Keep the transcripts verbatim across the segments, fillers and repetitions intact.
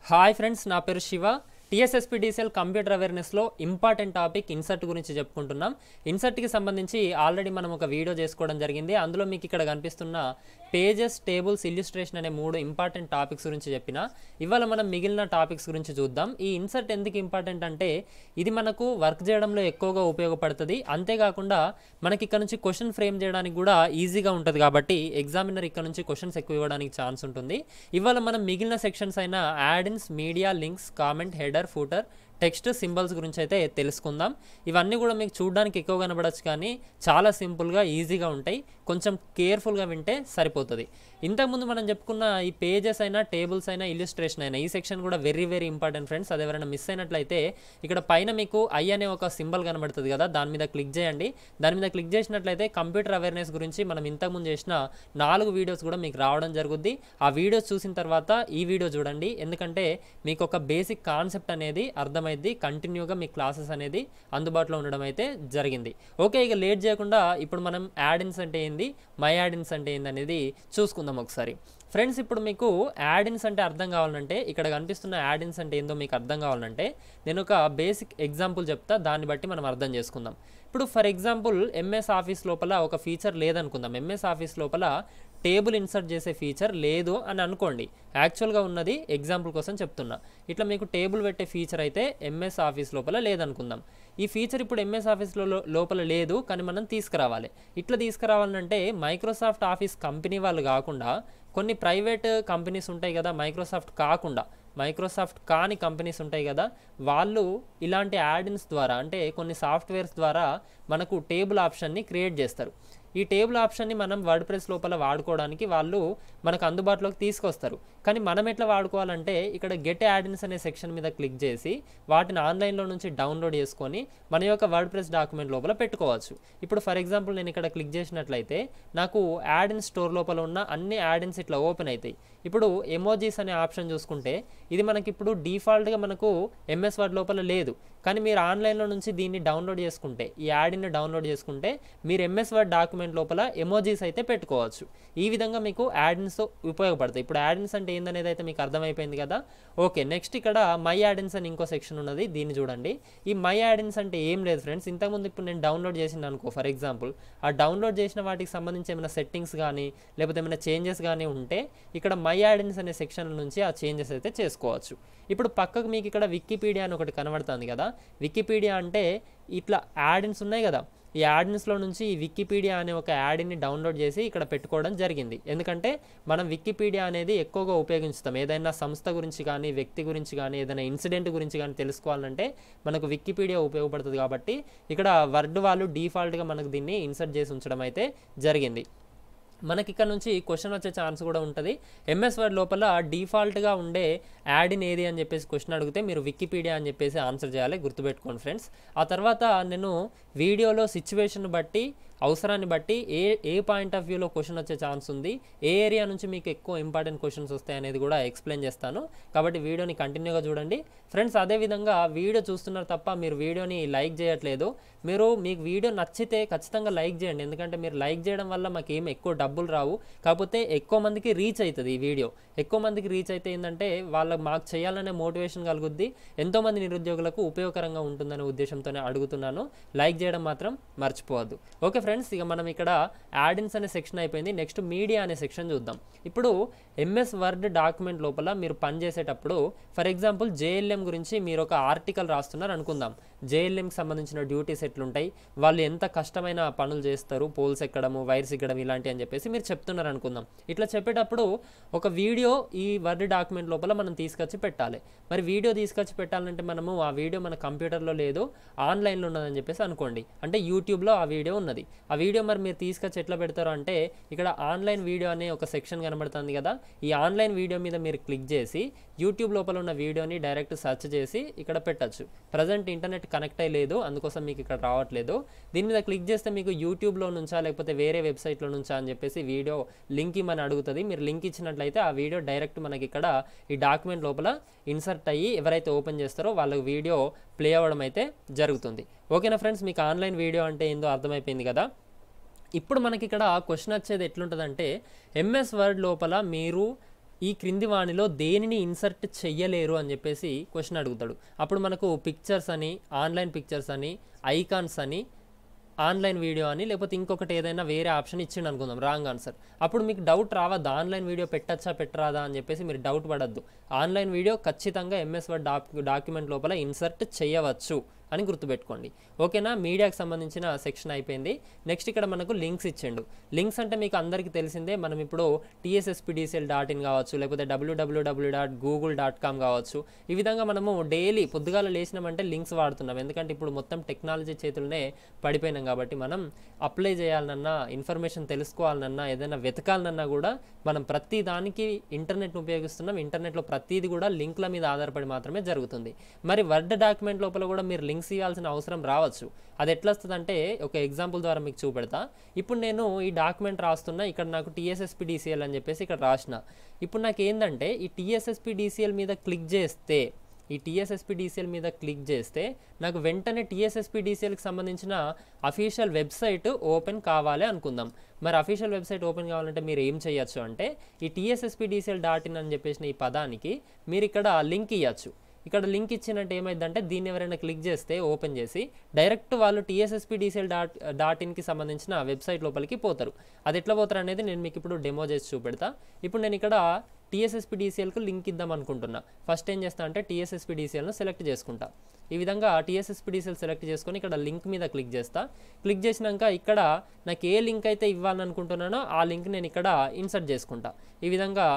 Hi friends, నా పేరు Siva. T S S P D C L computer అవేర్నెస్లో important topic insert గురించి చెప్పుకుంటున్నాం. ఇన్సర్ట్కి సంబంధించి ఆల్రెడీ మనం ఒక వీడియో చేసుకోవడం జరిగింది. అందులో మీకు ఇక్కడ కనిపిస్తున్న పేజెస్, టేబుల్స్, ఇల్లుస్ట్రేషన్ అనే మూడు ఇంపార్టెంట్ టాపిక్స్ గురించి చెప్పిన. ఇవాళ మనం మిగిలిన టాపిక్స్ గురించి చూద్దాం. ఈ ఇన్సర్ట్ ఎందుకు ఇంపార్టెంట్ అంటే ఇది మనకు వర్క్ చేయడంలో ఎక్కువగా ఉపయోగపడుతుంది. అంతేకాకుండా మనకి ఇక్కడ నుంచి క్వశ్చన్ ఫ్రేమ్ చేయడానికి కూడా ఈజీగా ఉంటుంది. కాబట్టి ఎగ్జామినర్ ఇక్కడ నుంచి క్వశ్చన్స్ ఎక్కువ ఇవ్వడానికి ఛాన్స్ ఉంటుంది. ఇవాళ మనం మిగిలిన సెక్షన్స్ అయిన add ins, media, links, comment, header, footer, text, symbols గురించి అయితే తెలుసుకుందాం. ఇవన్నీ కూడా మీకు చూడడానికి ఎక్కువ కనబడచ్చు, కానీ చాలా సింపుల్గా, ఈజీగా ఉంటాయి. కొంచెం కేర్ఫుల్గా వింటే సరిపోతుంది. ఇంతకుముందు మనం చెప్పుకున్న ఈ పేజెస్ అయినా, టేబుల్స్ అయినా, ఇల్లుస్ట్రేషన్ అయినా, ఈ సెక్షన్ కూడా వెరీ వెరీ ఇంపార్టెంట్ ఫ్రెండ్స్. అది ఎవరైనా మిస్ అయినట్లయితే ఇక్కడ పైన మీకు ఐ అనే ఒక సింబల్ కనబడుతుంది కదా, దాని మీద క్లిక్ చేయండి. దాని మీద క్లిక్ చేసినట్లయితే కంప్యూటర్ అవేర్నెస్ గురించి మనం ఇంతకుముందు చేసిన నాలుగు వీడియోస్ కూడా మీకు రావడం జరుగుద్ది. ఆ వీడియోస్ చూసిన తర్వాత ఈ వీడియో చూడండి, ఎందుకంటే మీకు ఒక బేసిక్ కాన్సెప్ట్ అనేది అర్థం కంటిన్యూగా మీ క్లాసెస్ అనేది అందుబాటులో ఉండడం అయితే జరిగింది. ఓకే, ఇక లేట్ చేయకుండా ఇప్పుడు మనం యాడ్-ఇన్స్ అంటే ఏంది, మై యాడ్-ఇన్స్ అంటే ఏంది అనేది చూసుకుందాం ఒకసారి. ఫ్రెండ్స్, ఇప్పుడు మీకు యాడ్-ఇన్స్ అంటే అర్థం కావాలంటే, ఇక్కడ కనిపిస్తున్న యాడ్-ఇన్స్ అంటే ఏందో మీకు అర్థం కావాలంటే నేను ఒక బేసిక్ ఎగ్జాంపుల్ చెప్తా, దాన్ని బట్టి మనం అర్థం చేసుకుందాం. ఇప్పుడు ఫర్ ఎగ్జాంపుల్ ఎంఎస్ ఆఫీస్ లోపల ఒక ఫీచర్ లేదనుకుందాం. ఎంఎస్ ఆఫీస్ లోపల టేబుల్ ఇన్సర్ట్ చేసే ఫీచర్ లేదు అని అనుకోండి. యాక్చువల్గా ఉన్నది ఎగ్జాంపుల్ కోసం చెప్తున్నా. ఇట్లా మీకు టేబుల్ పెట్టే ఫీచర్ అయితే ఎంఎస్ ఆఫీస్ లోపల లేదనుకుందాం. ఈ ఫీచర్ ఇప్పుడు ఎంఎస్ ఆఫీస్లో లోపల లేదు, కానీ మనం తీసుకురావాలి. ఇట్లా తీసుకురావాలంటే మైక్రోసాఫ్ట్ ఆఫీస్ కంపెనీ వాళ్ళు కాకుండా కొన్ని ప్రైవేట్ కంపెనీస్ ఉంటాయి కదా, మైక్రోసాఫ్ట్ కాకుండా మైక్రోసాఫ్ట్ కాని కంపెనీస్ ఉంటాయి కదా, వాళ్ళు ఇలాంటి యాడ్-ఇన్స్ ద్వారా, అంటే కొన్ని సాఫ్ట్వేర్స్ ద్వారా మనకు టేబుల్ ఆప్షన్ని క్రియేట్ చేస్తారు. ఈ టేబుల్ ఆప్షన్ని మనం వర్డ్ ప్రెస్ లోపల వాడుకోవడానికి వాళ్ళు మనకు అందుబాటులోకి తీసుకొస్తారు. కానీ మనం ఎట్లా వాడుకోవాలంటే ఇక్కడ గెట్ యాడ్-ఇన్స్ అనే సెక్షన్ మీద క్లిక్ చేసి వాటిని ఆన్లైన్లో నుంచి డౌన్లోడ్ చేసుకొని మన యొక్క వర్డ్ ప్రెస్ డాక్యుమెంట్ లోపల పెట్టుకోవచ్చు. ఇప్పుడు ఫర్ ఎగ్జాంపుల్ నేను ఇక్కడ క్లిక్ చేసినట్లయితే నాకు యాడ్-ఇన్స్ స్టోర్ లోపల ఉన్న అన్ని యాడ్-ఇన్స్ ఇట్లా ఓపెన్ అవుతాయి. ఇప్పుడు ఎమోజీస్ అనే ఆప్షన్ చూసుకుంటే ఇది మనకి ఇప్పుడు డిఫాల్ట్గా మనకు ఎంఎస్ వర్డ్ లోపల లేదు, కానీ మీరు ఆన్లైన్లో నుంచి దీన్ని డౌన్లోడ్ చేసుకుంటే, ఈ యాడ్-ఇన్ని డౌన్లోడ్ చేసుకుంటే మీరు ఎంఎస్ వర్డ్ డాక్యుమెంట్ లోపల ఎమోజీస్ అయితే పెట్టుకోవచ్చు. ఈ విధంగా మీకు యాడ్-ఇన్స్ ఉపయోగపడతాయి. ఇప్పుడు యాడ్-ఇన్స్ అంటే ఏందనేది అయితే మీకు అర్థమైపోయింది కదా. ఓకే, నెక్స్ట్ ఇక్కడ మై యాడ్-ఇన్స్ అని ఇంకో సెక్షన్ ఉన్నది, దీన్ని చూడండి. ఈ మై యాడ్-ఇన్స్ అంటే ఏం లేదు ఫ్రెండ్స్. ఇంతకుముందు ఇప్పుడు నేను డౌన్లోడ్ చేసిన అనుకో, ఫర్ ఎగ్జాంపుల్ ఆ డౌన్లోడ్ చేసిన వాటికి సంబంధించి ఏమైనా సెట్టింగ్స్ కానీ లేకపోతే ఏమైనా చేంజెస్ కానీ ఉంటే ఇక్కడ మై యాడ్-ఇన్స్ అనే సెక్షన్ నుంచి ఆ చేంజెస్ అయితే చేసుకోవచ్చు. ఇప్పుడు పక్కకు మీకు ఇక్కడ వికీపీడియా అని ఒకటి కనబడుతుంది కదా. వికీపీడియా అంటే ఇట్లా యాడ్-ఇన్స్ ఉన్నాయి కదా, ఈ యాడ్-ఇన్స్లో నుంచి ఈ వికీపీడియా అనే ఒక యాడ్ని డౌన్లోడ్ చేసి ఇక్కడ పెట్టుకోవడం జరిగింది. ఎందుకంటే మనం వికీపీడియా అనేది ఎక్కువగా ఉపయోగిస్తాం. ఏదైనా సంస్థ గురించి కానీ, వ్యక్తి గురించి కానీ, ఏదైనా ఇన్సిడెంట్ గురించి కానీ తెలుసుకోవాలంటే మనకు వికీపీడియా ఉపయోగపడుతుంది. కాబట్టి ఇక్కడ వర్డ్ వాళ్ళు డిఫాల్ట్గా మనకు దీన్ని ఇన్సర్ట్ చేసి ఉంచడం అయితే జరిగింది. మనకి ఇక్కడ నుంచి క్వశ్చన్ వచ్చే ఛాన్స్ కూడా ఉంటుంది. ఎంఎస్ వర్డ్ లోపల డిఫాల్ట్గా ఉండే యాడ్-ఇన్ ఏది అని చెప్పేసి క్వశ్చన్ అడిగితే మీరు వికీపీడియా అని చెప్పేసి ఆన్సర్ చేయాలి, గుర్తుపెట్టుకోండి ఫ్రెండ్స్. ఆ తర్వాత నేను వీడియోలో సిచ్యువేషన్ బట్టి, అవసరాన్ని బట్టి ఏ ఏ పాయింట్ ఆఫ్ వ్యూలో క్వశ్చన్ వచ్చే ఛాన్స్ ఉంది, ఏ ఏరియా నుంచి మీకు ఎక్కువ ఇంపార్టెంట్ క్వశ్చన్స్ వస్తాయి అనేది కూడా ఎక్స్ప్లెయిన్ చేస్తాను. కాబట్టి వీడియోని కంటిన్యూగా చూడండి ఫ్రెండ్స్. అదేవిధంగా వీడియో చూస్తున్నారు తప్ప మీరు వీడియోని లైక్ చేయట్లేదు. మీరు మీకు వీడియో నచ్చితే ఖచ్చితంగా లైక్ చేయండి, ఎందుకంటే మీరు లైక్ చేయడం వల్ల మాకు ఏం ఎక్కువ డబ్బులు రావు, కాకపోతే ఎక్కువ మందికి రీచ్ అవుతుంది. ఈ వీడియో ఎక్కువ మందికి రీచ్ అయితే ఏంటంటే వాళ్ళకి మాకు చేయాలనే మోటివేషన్ కలుగుద్ది, ఎంతోమంది నిరుద్యోగులకు ఉపయోగకరంగా ఉంటుందనే ఉద్దేశంతోనే అడుగుతున్నాను. లైక్ చేయడం మాత్రం మర్చిపోవద్దు. ఓకే ఫ్రెండ్స్, ఇక మనం ఇక్కడ యాడ్-ఇన్స్ అనే సెక్షన్ అయిపోయింది. నెక్స్ట్ మీడియా అనే సెక్షన్ చూద్దాం. ఇప్పుడు ఎంఎస్ వర్డ్ డాక్యుమెంట్ లోపల మీరు పని చేసేటప్పుడు ఫర్ ఎగ్జాంపుల్ జేఎల్ఎం గురించి మీరు ఒక ఆర్టికల్ రాస్తున్నారు అనుకుందాం. జేఎల్ఎంకి సంబంధించిన డ్యూటీస్ ఎట్లుంటాయి, వాళ్ళు ఎంత కష్టమైన పనులు చేస్తారు, పోల్స్ ఎక్కడము, వైర్స్ ఎక్కడం ఇలాంటి అని చెప్పేసి మీరు చెప్తున్నారు అనుకుందాం. ఇట్లా చెప్పేటప్పుడు ఒక వీడియో ఈ వర్డ్ డాక్యుమెంట్ లోపల మనం తీసుకొచ్చి పెట్టాలి. మరి వీడియో తీసుకొచ్చి పెట్టాలంటే మనము ఆ వీడియో మన కంప్యూటర్లో లేదు, ఆన్లైన్లో ఉన్నదని చెప్పేసి అనుకోండి. అంటే యూట్యూబ్లో ఆ వీడియో ఉన్నది. ఆ వీడియో మరి మీరు తీసుకొచ్చి ఎట్లా పెడతారు అంటే ఇక్కడ ఆన్లైన్ వీడియో అనే ఒక సెక్షన్ కనబడుతుంది కదా, ఈ ఆన్లైన్ వీడియో మీద మీరు క్లిక్ చేసి యూట్యూబ్ లోపల ఉన్న వీడియోని డైరెక్ట్ సెర్చ్ చేసి ఇక్కడ పెట్టచ్చు. ప్రజెంట్ ఇంటర్నెట్ కనెక్ట్ అయ్యలేదు, అందుకోసం మీకు ఇక్కడ రావట్లేదు. దీని మీద క్లిక్ చేస్తే మీకు యూట్యూబ్లో నుంచా లేకపోతే వేరే వెబ్సైట్లో నుంచా అని చెప్పేసి వీడియో లింక్ ఇమ్మని అడుగుతుంది. మీరు లింక్ ఇచ్చినట్లయితే ఆ వీడియో డైరెక్ట్ మనకి ఇక్కడ ఈ డాక్యుమెంట్ లోపల ఇన్సర్ట్ అయ్యి ఎవరైతే ఓపెన్ చేస్తారో వాళ్ళకి వీడియో ప్లే అవ్వడం అయితే జరుగుతుంది. ఓకేనా ఫ్రెండ్స్, మీకు ఆన్లైన్ వీడియో అంటే ఏందో అర్థమైపోయింది కదా. ఇప్పుడు మనకి ఇక్కడ క్వశ్చన్ వచ్చేది ఎట్లుంటుందంటే ఎంఎస్ వర్డ్ లోపల మీరు ఈ క్రింది వానిలో దేనిని ఇన్సర్ట్ చెయ్యలేరు అని చెప్పేసి క్వశ్చన్ అడుగుతాడు. అప్పుడు మనకు పిక్చర్స్ అని, ఆన్లైన్ పిక్చర్స్ అని, ఐకాన్స్ అని, ఆన్లైన్ వీడియో అని, లేకపోతే ఇంకొకటి ఏదైనా వేరే ఆప్షన్ ఇచ్చిండు అనుకుందాం, రాంగ్ ఆన్సర్. అప్పుడు మీకు డౌట్ రావద్దు ఆన్లైన్ వీడియో పెట్టచ్చా పెట్టరాదా అని చెప్పేసి మీరు డౌట్ పడద్దు. ఆన్లైన్ వీడియో ఖచ్చితంగా ఎంఎస్ వర్డ్ డాక్యుమెంట్ లోపల ఇన్సర్ట్ చేయవచ్చు అని గుర్తుపెట్టుకోండి. ఓకేనా, మీడియాకి సంబంధించిన సెక్షన్ అయిపోయింది. నెక్స్ట్ ఇక్కడ మనకు లింక్స్ ఇచ్చిండు. లింక్స్ అంటే మీకు అందరికీ తెలిసిందే, మనం ఇప్పుడు టీఎస్ఎస్పీడీసీఎల్ డాట్ ఇన్ కావచ్చు, లేకపోతే W W W dot Google dot com కావచ్చు. ఈ విధంగా మనము డైలీ పొద్దుగాల లేచినామంటే లింక్స్ వాడుతున్నాం. ఎందుకంటే ఇప్పుడు మొత్తం టెక్నాలజీ చేతులనే పడిపోయినాం కాబట్టి మనం అప్లై చేయాలన్నా, ఇన్ఫర్మేషన్ తెలుసుకోవాలన్నా, ఏదైనా వెతకాలన్నా కూడా మనం ప్రతి దానికి ఇంటర్నెట్ను ఉపయోగిస్తున్నాం. ఇంటర్నెట్లో ప్రతిదీ కూడా లింక్ల మీద ఆధారపడి మాత్రమే జరుగుతుంది. మరి వర్డ్ డాక్యుమెంట్ లోపల కూడా మీరు లింక్స్ ఇవ్వాల్సిన అవసరం రావచ్చు. అది ఎట్లా వస్తుందంటే ఒక ఎగ్జాంపుల్ ద్వారా మీకు చూపెడతా. ఇప్పుడు నేను ఈ డాక్యుమెంట్ రాస్తున్నా, ఇక్కడ నాకు టీఎస్ఎస్పీడీసీఎల్ అని చెప్పేసి ఇక్కడ రాసిన. ఇప్పుడు నాకు ఏంటంటే ఈ టీఎస్ఎస్పీడీసీఎల్ మీద క్లిక్ చేస్తే ఈ టీఎస్ఎస్పీడీసీఎల్ మీద క్లిక్ చేస్తే నాకు వెంటనే టీఎస్ఎస్పీడీసీఎల్కి సంబంధించిన అఫీషియల్ వెబ్సైట్ ఓపెన్ కావాలి అనుకుందాం. మరి అఫీషియల్ వెబ్సైట్ ఓపెన్ కావాలంటే మీరు ఏం చేయొచ్చు అంటే ఈ టీఎస్ఎస్పీడీసీఎల్ డాట్ ఇన్ అని చెప్పేసిన ఈ పదానికి మీరు ఇక్కడ లింక్ ఇవ్వచ్చు. ఇక్కడ లింక్ ఇచ్చినట్టు ఏమైందంటే దీన్ని ఎవరైనా క్లిక్ చేస్తే ఓపెన్ చేసి డైరెక్ట్ వాళ్ళు టీఎస్ఎస్పీడీసీఎల్ డాట్ డాట్ ఇన్కి సంబంధించిన వెబ్సైట్ లోపలికి పోతారు. అది ఎట్లా పోతారు అనేది నేను మీకు ఇప్పుడు డెమో చేసి చూపెడతా. ఇప్పుడు నేను ఇక్కడ టీఎస్ఎస్పీడీసీఎల్కు లింక్ ఇద్దాం అనుకుంటున్నా. ఫస్ట్ ఏం చేస్తా అంటే టీఎస్ఎస్పీడీసీఎల్ను సెలెక్ట్ చేసుకుంటా. ఈ విధంగా టీఎస్ఎస్పీడీసీఎల్ సెలెక్ట్ చేసుకొని ఇక్కడ లింక్ మీద క్లిక్ చేస్తా. క్లిక్ చేసినాక ఇక్కడ నాకు ఏ లింక్ అయితే ఇవ్వాలనుకుంటున్నానో ఆ లింక్ నేను ఇక్కడ ఇన్సర్ట్ చేసుకుంటా. ఈ విధంగా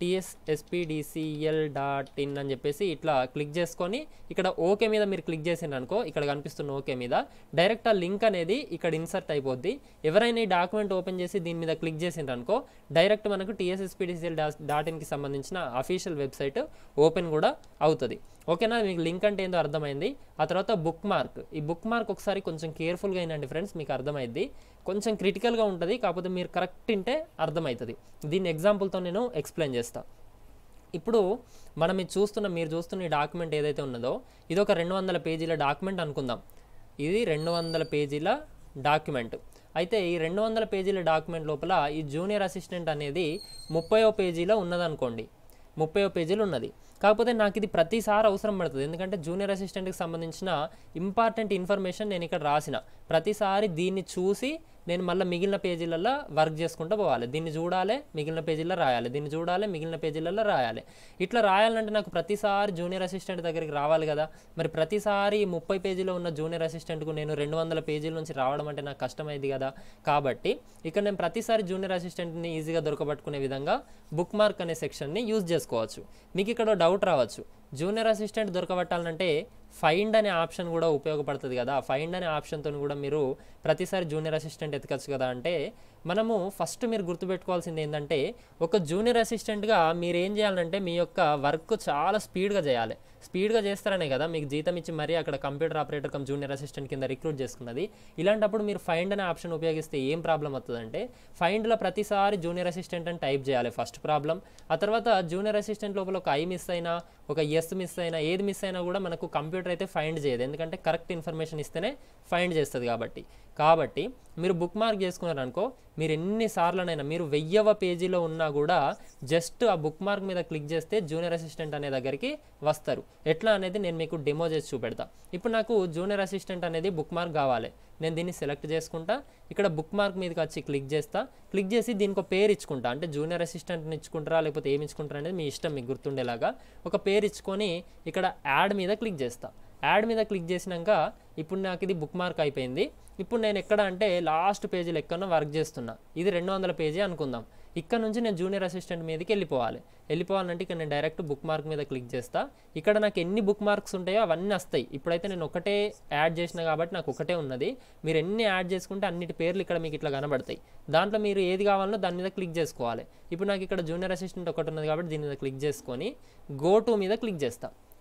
టీఎస్ఎస్పీడీసీఎల్ డాట్ ఇన్ అని చెప్పేసి ఇట్లా క్లిక్ చేసుకొని ఇక్కడ ఓకే మీద మీరు క్లిక్ చేసిండ్రు అనుకో, ఇక్కడ కనిపిస్తున్న ఓకే మీద డైరెక్ట్ ఆ లింక్ అనేది ఇక్కడ ఇన్సర్ట్ అయిపోద్ది. ఎవరైనా ఈ డాక్యుమెంట్ ఓపెన్ చేసి దీని మీద క్లిక్ చేసిండ్రు అనుకో డైరెక్ట్ మనకు టీఎస్ఎస్పీడీసీఎల్ డాట్ ఇన్కి సంబంధించిన అఫీషియల్ వెబ్సైట్ ఓపెన్ కూడా అవుతుంది. ఓకేనా, మీకు లింక్ అంటే ఏందో అర్థమైంది. ఆ తర్వాత బుక్ మార్క్. ఈ బుక్ మార్క్ ఒకసారి కొంచెం కేర్ఫుల్గా అయినండి ఫ్రెండ్స్, మీకు అర్థమైద్ది. కొంచెం క్రిటికల్గా ఉంటుంది, కాకపోతే మీరు కరెక్ట్ తింటే అర్థమవుతుంది. దీన్ని ఎగ్జాంపుల్తో నేను ఎక్స్ప్లెయిన్ చేస్తాను. ఇప్పుడు మనం ఇది చూస్తున్న మీరు చూస్తున్న ఈ డాక్యుమెంట్ ఏదైతే ఉన్నదో ఇది ఒక రెండు వందల పేజీల డాక్యుమెంట్ అనుకుందాం. ఇది రెండు వందల పేజీల డాక్యుమెంట్. అయితే ఈ రెండు వందల పేజీల డాక్యుమెంట్ లోపల ఈ జూనియర్ అసిస్టెంట్ అనేది ముప్పైవ పేజీలో ఉన్నదనుకోండి, ముప్పైవ పేజీలు ఉన్నది. కాకపోతే నాకు ఇది ప్రతిసారి అవసరం పడుతుంది, ఎందుకంటే జూనియర్ అసిస్టెంట్కి సంబంధించిన ఇంపార్టెంట్ ఇన్ఫర్మేషన్ నేను ఇక్కడ రాసిన. ప్రతిసారి దీన్ని చూసి నేను మళ్ళీ మిగిలిన పేజీలలో వర్క్ చేసుకుంటూ పోవాలి. దీన్ని చూడాలి, మిగిలిన పేజీల్లో రాయాలి, దీన్ని చూడాలి, మిగిలిన పేజీలలో రాయాలి. ఇట్లా రాయాలంటే నాకు ప్రతిసారి జూనియర్ అసిస్టెంట్ దగ్గరికి రావాలి కదా. మరి ప్రతిసారి ముప్పై పేజీలో ఉన్న జూనియర్ అసిస్టెంట్కు నేను రెండు వందల పేజీల నుంచి రావడం అంటే నాకు కష్టమైంది కదా. కాబట్టి ఇక్కడ నేను ప్రతిసారి జూనియర్ అసిస్టెంట్ని ఈజీగా దొరకబట్టుకునే విధంగా బుక్ మార్క్ అనే సెక్షన్ని యూజ్ చేసుకోవచ్చు. మీకు ఇక్కడ డౌట్ రావచ్చు, జూనియర్ అసిస్టెంట్ దొరకబట్టాలంటే ఫైండ్ అనే ఆప్షన్ కూడా ఉపయోగపడుతుంది కదా. ఫైండ్ అనే ఆప్షన్తో కూడా మీరు ప్రతిసారి జూనియర్ అసిస్టెంట్ ఎతకచ్చు కదా. అంటే మనము ఫస్ట్ మీరు గుర్తుపెట్టుకోవాల్సింది ఏంటంటే ఒక జూనియర్ అసిస్టెంట్గా మీరు ఏం చేయాలంటే మీ యొక్క వర్క్ చాలా స్పీడ్గా చేయాలి. స్పీడ్గా చేస్తారనే కదా మీకు జీతం ఇచ్చి మరీ అక్కడ computer operator cum junior assistant కింద రిక్రూట్ చేసుకున్నది. ఇలాంటప్పుడు మీరు ఫైండ్ అనే ఆప్షన్ ఉపయోగిస్తే ఏం ప్రాబ్లం వస్తుందంటే ఫైండ్లో ప్రతిసారి జూనియర్ అసిస్టెంట్ అని టైప్ చేయాలి, ఫస్ట్ ప్రాబ్లం. ఆ తర్వాత జూనియర్ అసిస్టెంట్ లోపల ఒక ఐ మిస్ అయినా, ఒక ఎస్ మిస్ అయినా, ఏది మిస్ అయినా కూడా మనకు కంప్యూటర్ అయితే ఫైండ్ చేయదు, ఎందుకంటే కరెక్ట్ ఇన్ఫర్మేషన్ ఇస్తేనే ఫైండ్ చేస్తుంది కాబట్టి. కాబట్టి మీరు బుక్ మార్క్ చేసుకున్నారనుకో, మీరు ఎన్నిసార్లనైనా మీరు వెయ్యవ పేజీలో ఉన్నా కూడా జస్ట్ ఆ బుక్ మార్క్ మీద క్లిక్ చేస్తే జూనియర్ అసిస్టెంట్ అనే దగ్గరికి వస్తారు. ఎట్లా అనేది నేను మీకు డెమో చేసి చూపెడతా. ఇప్పుడు నాకు జూనియర్ అసిస్టెంట్ అనేది బుక్ మార్క్ కావాలి, నేను దీన్ని సెలెక్ట్ చేసుకుంటా. ఇక్కడ బుక్ మార్క్ మీదకి వచ్చి క్లిక్ చేస్తా. క్లిక్ చేసి దీనికి ఒక పేరు ఇచ్చుకుంటా. అంటే జూనియర్ అసిస్టెంట్ని ఇచ్చుకుంటారా లేకపోతే ఏమి ఇచ్చుకుంటారా అనేది మీ ఇష్టం, మీకు గుర్తుండేలాగా ఒక పేరు ఇచ్చుకొని ఇక్కడ యాడ్ మీద క్లిక్ చేస్తా. యాడ్ మీద క్లిక్ చేసినాక ఇప్పుడు నాకు ఇది బుక్ మార్క్ అయిపోయింది. ఇప్పుడు నేను ఎక్కడ అంటే లాస్ట్ పేజీలో ఎక్కడో వర్క్ చేస్తున్నా. ఇది రెండు వందల పేజీ అనుకుందాం. ఇక్కడ నుంచి నేను జూనియర్ అసిస్టెంట్ మీదకి వెళ్ళిపోవాలి. వెళ్ళిపోవాలంటే ఇక్కడ నేను డైరెక్ట్ బుక్ మార్క్ మీద క్లిక్ చేస్తా. ఇక్కడ నాకు ఎన్ని బుక్ మార్క్స్ ఉంటాయో అవన్నీ వస్తాయి. ఇప్పుడైతే నేను ఒకటే యాడ్ చేసిన కాబట్టి నాకు ఒకటే ఉన్నది. మీరు ఎన్ని యాడ్ చేసుకుంటే అన్నిటి పేర్లు ఇక్కడ మీకు ఇట్లా కనబడతాయి. దాంట్లో మీరు ఏది కావాలో దాని మీద క్లిక్ చేసుకోవాలి. ఇప్పుడు నాకు ఇక్కడ జూనియర్ అసిస్టెంట్ ఒకటి ఉన్నది కాబట్టి దీని మీద క్లిక్ చేసుకొని గో టు మీద క్లిక్ చేస్తా.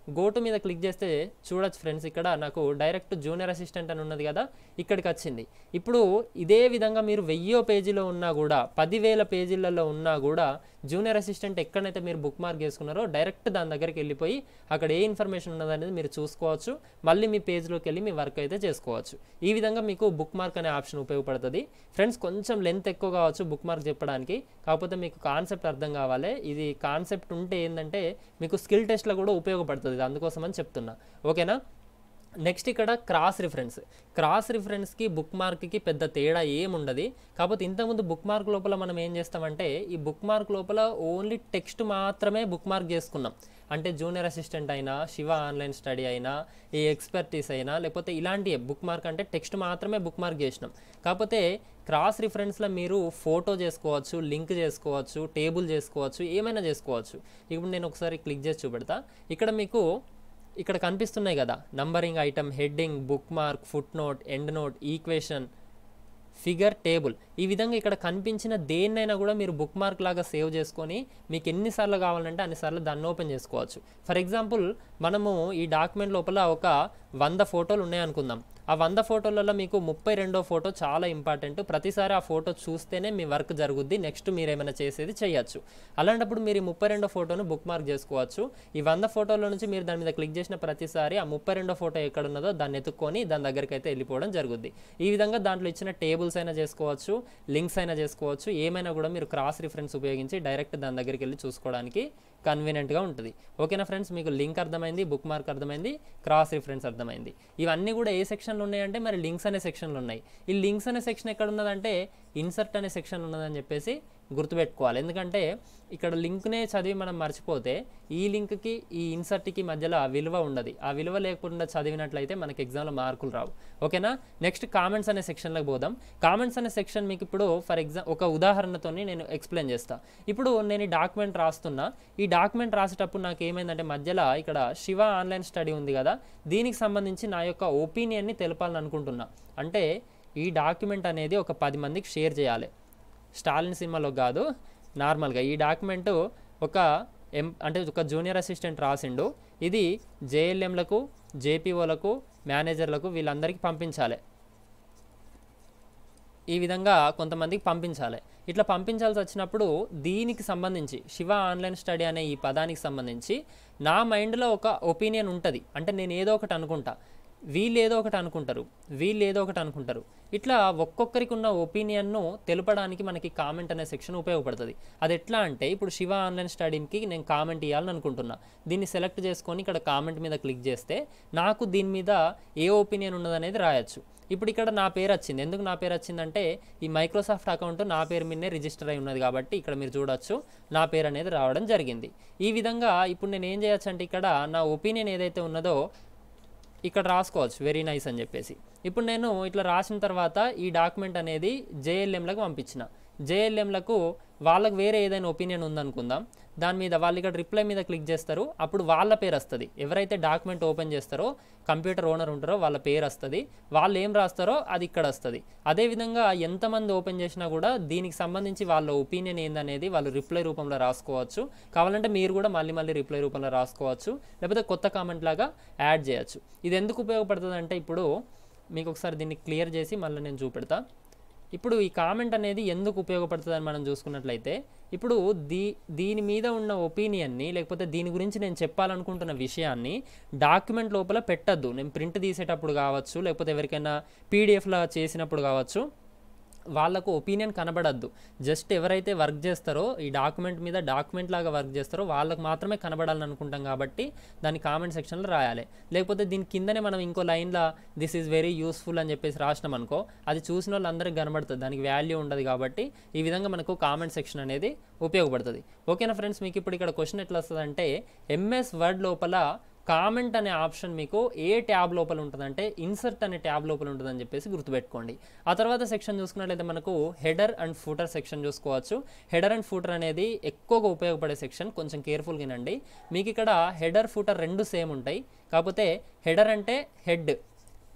గో టు మీద క్లిక్ చేస్తే చూడొచ్చు ఫ్రెండ్స్, ఇక్కడ నాకు డైరెక్ట్ జూనియర్ అసిస్టెంట్ అని ఉన్నది కదా, ఇక్కడికి వచ్చింది. ఇప్పుడు ఇదే విధంగా మీరు వెయ్యో పేజీలో ఉన్నా కూడా, పదివేల పేజీలలో ఉన్నా కూడా జూనియర్ అసిస్టెంట్ ఎక్కడైతే మీరు బుక్ మార్క్ చేసుకున్నారో డైరెక్ట్ దాని దగ్గరికి వెళ్ళిపోయి అక్కడ ఏ ఇన్ఫర్మేషన్ ఉన్నదనేది మీరు చూసుకోవచ్చు. మళ్ళీ మీ పేజ్లోకి వెళ్ళి మీ వర్క్ అయితే చేసుకోవచ్చు. ఈ విధంగా మీకు బుక్ మార్క్ అనే ఆప్షన్ ఉపయోగపడుతుంది ఫ్రెండ్స్. కొంచెం లెంత్ ఎక్కువ కావచ్చు బుక్ మార్క్ చెప్పడానికి, కాకపోతే మీకు కాన్సెప్ట్ అర్థం కావాలి. ఇది కాన్సెప్ట్ ఉంటే ఏంటంటే మీకు స్కిల్ టెస్ట్లో కూడా ఉపయోగపడుతుంది, అందుకోసం అని చెప్తున్నా. ఓకేనా. నెక్స్ట్ ఇక్కడ క్రాస్ రిఫరెన్స్. క్రాస్ రిఫరెన్స్కి బుక్ మార్క్కి పెద్ద తేడా ఏముండదు. కాకపోతే ఇంతకుముందు బుక్ మార్క్ లోపల మనం ఏం చేస్తామంటే ఈ బుక్ మార్క్ లోపల ఓన్లీ టెక్స్ట్ మాత్రమే బుక్ మార్క్ చేసుకున్నాం. అంటే జూనియర్ అసిస్టెంట్ అయినా, శివ ఆన్లైన్ స్టడీ అయినా, ఈ ఎక్స్పర్టీస్ అయినా, లేకపోతే ఇలాంటి బుక్ మార్క్ అంటే టెక్స్ట్ మాత్రమే బుక్ మార్క్ చేసినాం. కాకపోతే క్రాస్ రిఫరెన్స్లో మీరు ఫోటో చేసుకోవచ్చు, లింక్ చేసుకోవచ్చు, టేబుల్ చేసుకోవచ్చు, ఏమైనా చేసుకోవచ్చు. ఇప్పుడు నేను ఒకసారి క్లిక్ చేసి చూపెడతా. ఇక్కడ మీకు ఇక్కడ కనిపిస్తున్నాయి కదా, numbering item, heading, bookmark, footnote, endnote, equation, figure, table. ఈ విధంగా ఇక్కడ కనిపించిన దేన్నైనా కూడా మీరు బుక్ మార్క్ లాగా సేవ్ చేసుకొని మీకు ఎన్నిసార్లు కావాలంటే అన్నిసార్లు దాన్ని ఓపెన్ చేసుకోవచ్చు. ఫర్ ఎగ్జాంపుల్ మనము ఈ డాక్యుమెంట్ లోపల ఒక వంద ఫోటోలు ఉన్నాయనుకుందాం. ఆ వంద ఫోటోలలో మీకు ముప్పై రెండో ఫోటో చాలా ఇంపార్టెంట్. ప్రతిసారి ఆ ఫోటో చూస్తేనే మీ వర్క్ జరుగుద్ది, నెక్స్ట్ మీరు ఏమైనా చేసేది చేయొచ్చు. అలాంటప్పుడు మీరు ఈ ముప్పై రెండో ఫోటోను బుక్ మార్క్ చేసుకోవచ్చు. ఈ వంద ఫోటోల నుంచి మీరు దాని మీద క్లిక్ చేసిన ప్రతిసారి ఆ ముప్పై రెండో ఫోటో ఎక్కడ ఉన్నదో దాన్ని ఎత్తుక్కొని దాని దగ్గరికి అయితే వెళ్ళిపోవడం జరుగుద్ది. ఈ విధంగా దాంట్లో ఇచ్చిన టేబుల్స్ అయినా చేసుకోవచ్చు, లింక్స్ అయినా చేసుకోవచ్చు, ఏమైనా కూడా మీరు క్రాస్ రిఫరెన్స్ ఉపయోగించి డైరెక్ట్ దాని దగ్గరికి వెళ్ళి చూసుకోవడానికి కన్వీనియంట్గా ఉంటుంది. ఓకేనా ఫ్రెండ్స్, మీకు లింక్ అర్థమైంది, బుక్ మార్క్ అర్థమైంది, క్రాస్ రిఫరెన్స్ అర్థమైంది. ఇవన్నీ కూడా ఏ సెక్షన్లో ఉన్నాయంటే మరి లింక్స్ అనే సెక్షన్లో ఉన్నాయి. ఈ లింక్స్ అనే సెక్షన్ ఎక్కడ ఉన్నదంటే ఇన్సర్ట్ అనే సెక్షన్ ఉన్నదని చెప్పేసి గుర్తుపెట్టుకోవాలి. ఎందుకంటే ఇక్కడ లింక్నే చదివి మనం మర్చిపోతే ఈ లింక్కి ఈ ఇన్సర్ట్కి మధ్యలో ఆ విలువ ఉండదు. ఆ విలువ లేకుండా చదివినట్లయితే మనకి ఎగ్జామ్లో మార్కులు రావు. ఓకేనా. నెక్స్ట్ కామెంట్స్ అనే సెక్షన్లోకి పోదాం. కామెంట్స్ అనే సెక్షన్ మీకు ఇప్పుడు ఫర్ ఎగ్జామ్ ఒక ఉదాహరణతో నేను ఎక్స్ప్లెయిన్ చేస్తాను. ఇప్పుడు నేను ఈ డాక్యుమెంట్ రాస్తున్నా. ఈ డాక్యుమెంట్ రాసేటప్పుడు నాకు ఏమైందంటే మధ్యలో ఇక్కడ శివ ఆన్లైన్ స్టడీ ఉంది కదా, దీనికి సంబంధించి నా యొక్క ఒపీనియన్ని తెలపాలని అనుకుంటున్నా. అంటే ఈ డాక్యుమెంట్ అనేది ఒక పది మందికి షేర్ చేయాలి. స్టాలిన్ సినిమాలో కాదు, నార్మల్గా ఈ డాక్యుమెంట్ ఒక ఎం అంటే ఒక జూనియర్ అసిస్టెంట్ రాసిండు. ఇది జేఎల్ఎంలకు, జేపీఓలకు, మేనేజర్లకు వీళ్ళందరికీ పంపించాలి. ఈ విధంగా కొంతమందికి పంపించాలి. ఇట్లా పంపించాల్సి వచ్చినప్పుడు దీనికి సంబంధించి శివ ఆన్లైన్ స్టడీ అనే ఈ పదానికి సంబంధించి నా మైండ్లో ఒక ఒపీనియన్ ఉంటుంది. అంటే నేను ఏదో ఒకటి అనుకుంటా, వీళ్ళు ఏదో ఒకటి అనుకుంటారు, వీళ్ళు ఏదో ఒకటి అనుకుంటారు. ఇట్లా ఒక్కొక్కరికి ఉన్న ఒపీనియన్ను తెలపడానికి మనకి కామెంట్ అనే సెక్షన్ ఉపయోగపడుతుంది. అది ఎట్లా అంటే ఇప్పుడు శివ ఆన్లైన్ స్టడీకి నేను కామెంట్ ఇవ్వాలని అనుకుంటున్నా. దీన్ని సెలెక్ట్ చేసుకొని ఇక్కడ కామెంట్ మీద క్లిక్ చేస్తే నాకు దీని మీద ఏ ఒపీనియన్ ఉన్నదనేది రాయొచ్చు. ఇప్పుడు ఇక్కడ నా పేరు వచ్చింది. ఎందుకు నా పేరు వచ్చిందంటే ఈ మైక్రోసాఫ్ట్ అకౌంట్ నా పేరు మీదనే రిజిస్టర్ అయి ఉన్నది కాబట్టి ఇక్కడ మీరు చూడొచ్చు నా పేరు అనేది రావడం జరిగింది. ఈ విధంగా ఇప్పుడు నేను ఏం చేయొచ్చు అంటే ఇక్కడ నా ఒపీనియన్ ఏదైతే ఉన్నదో ఇక్కడ రాసుకోవచ్చు, వెరీ నైస్ అని చెప్పేసి. ఇప్పుడు నేను ఇట్లా రాసిన తర్వాత ఈ డాక్యుమెంట్ అనేది జేఎల్ఎంలకు పంపించిన. జేఎల్ఎంలకు వాళ్ళకు వేరే ఏదైనా ఒపీనియన్ ఉందనుకుందాం, దాని మీద వాళ్ళు ఇక్కడ రిప్లై మీద క్లిక్ చేస్తారు. అప్పుడు వాళ్ళ పేరు వస్తుంది. ఎవరైతే డాక్యుమెంట్ ఓపెన్ చేస్తారో కంప్యూటర్ ఓనర్ ఉంటారో వాళ్ళ పేరు వస్తుంది. వాళ్ళు ఏం రాస్తారో అది ఇక్కడ వస్తుంది. అదేవిధంగా ఎంతమంది ఓపెన్ చేసినా కూడా దీనికి సంబంధించి వాళ్ళ ఒపీనియన్ ఏందనేది వాళ్ళు రిప్లై రూపంలో రాసుకోవచ్చు. కావాలంటే మీరు కూడా మళ్ళీ మళ్ళీ రిప్లై రూపంలో రాసుకోవచ్చు, లేకపోతే కొత్త కామెంట్ లాగా యాడ్ చేయొచ్చు. ఇది ఎందుకు ఉపయోగపడుతుంది అంటే ఇప్పుడు మీకు ఒకసారి దీన్ని క్లియర్ చేసి మళ్ళీ నేను చూపెడతా. ఇప్పుడు ఈ కామెంట్ అనేది ఎందుకు ఉపయోగపడుతుందని మనం చూసుకున్నట్లయితే ఇప్పుడు దీ దీని మీద ఉన్న ఒపీనియన్ని లేకపోతే దీని గురించి నేను చెప్పాలనుకుంటున్న విషయాన్ని డాక్యుమెంట్ లోపల పెట్టద్దు. నేను ప్రింట్ తీసేటప్పుడు కావచ్చు, లేకపోతే ఎవరికైనా పీడిఎఫ్లా చేసినప్పుడు కావచ్చు, వాళ్ళకు ఒపీనియన్ కనబడద్దు. జస్ట్ ఎవరైతే వర్క్ చేస్తారో ఈ డాక్యుమెంట్ మీద డాక్యుమెంట్ లాగా వర్క్ చేస్తారో వాళ్ళకు మాత్రమే కనబడాలని అనుకుంటాం కాబట్టి దాన్ని కామెంట్ సెక్షన్లో రాయాలి. లేకపోతే దీని కిందనే మనం ఇంకో లైన్లో దిస్ ఈజ్ వెరీ యూస్ఫుల్ అని చెప్పేసి రాసినాం అనుకో, అది చూసిన వాళ్ళందరికీ కనబడుతుంది, దానికి వాల్యూ ఉండదు. కాబట్టి ఈ విధంగా మనకు కామెంట్ సెక్షన్ అనేది ఉపయోగపడుతుంది. ఓకేనా ఫ్రెండ్స్, మీకు ఇప్పుడు ఇక్కడ క్వశ్చన్ ఎట్లా వస్తుంది అంటే ఎంఎస్ వర్డ్ లోపల కామెంట్ అనే ఆప్షన్ మీకు ఏ ట్యాబ్ లోపల ఉంటుందంటే ఇన్సర్ట్ అనే ట్యాబ్ లోపల ఉంటుందని చెప్పేసి గుర్తుపెట్టుకోండి. ఆ తర్వాత సెక్షన్ చూసుకున్నట్లయితే మనకు హెడర్ అండ్ ఫూటర్ సెక్షన్ చూసుకోవచ్చు. హెడర్ అండ్ ఫూటర్ అనేది ఎక్కువగా ఉపయోగపడే సెక్షన్, కొంచెం కేర్ఫుల్గా వినండి. మీకు ఇక్కడ హెడర్ ఫూటర్ రెండు సేమ్ ఉంటాయి. కాకపోతే హెడర్ అంటే హెడ్,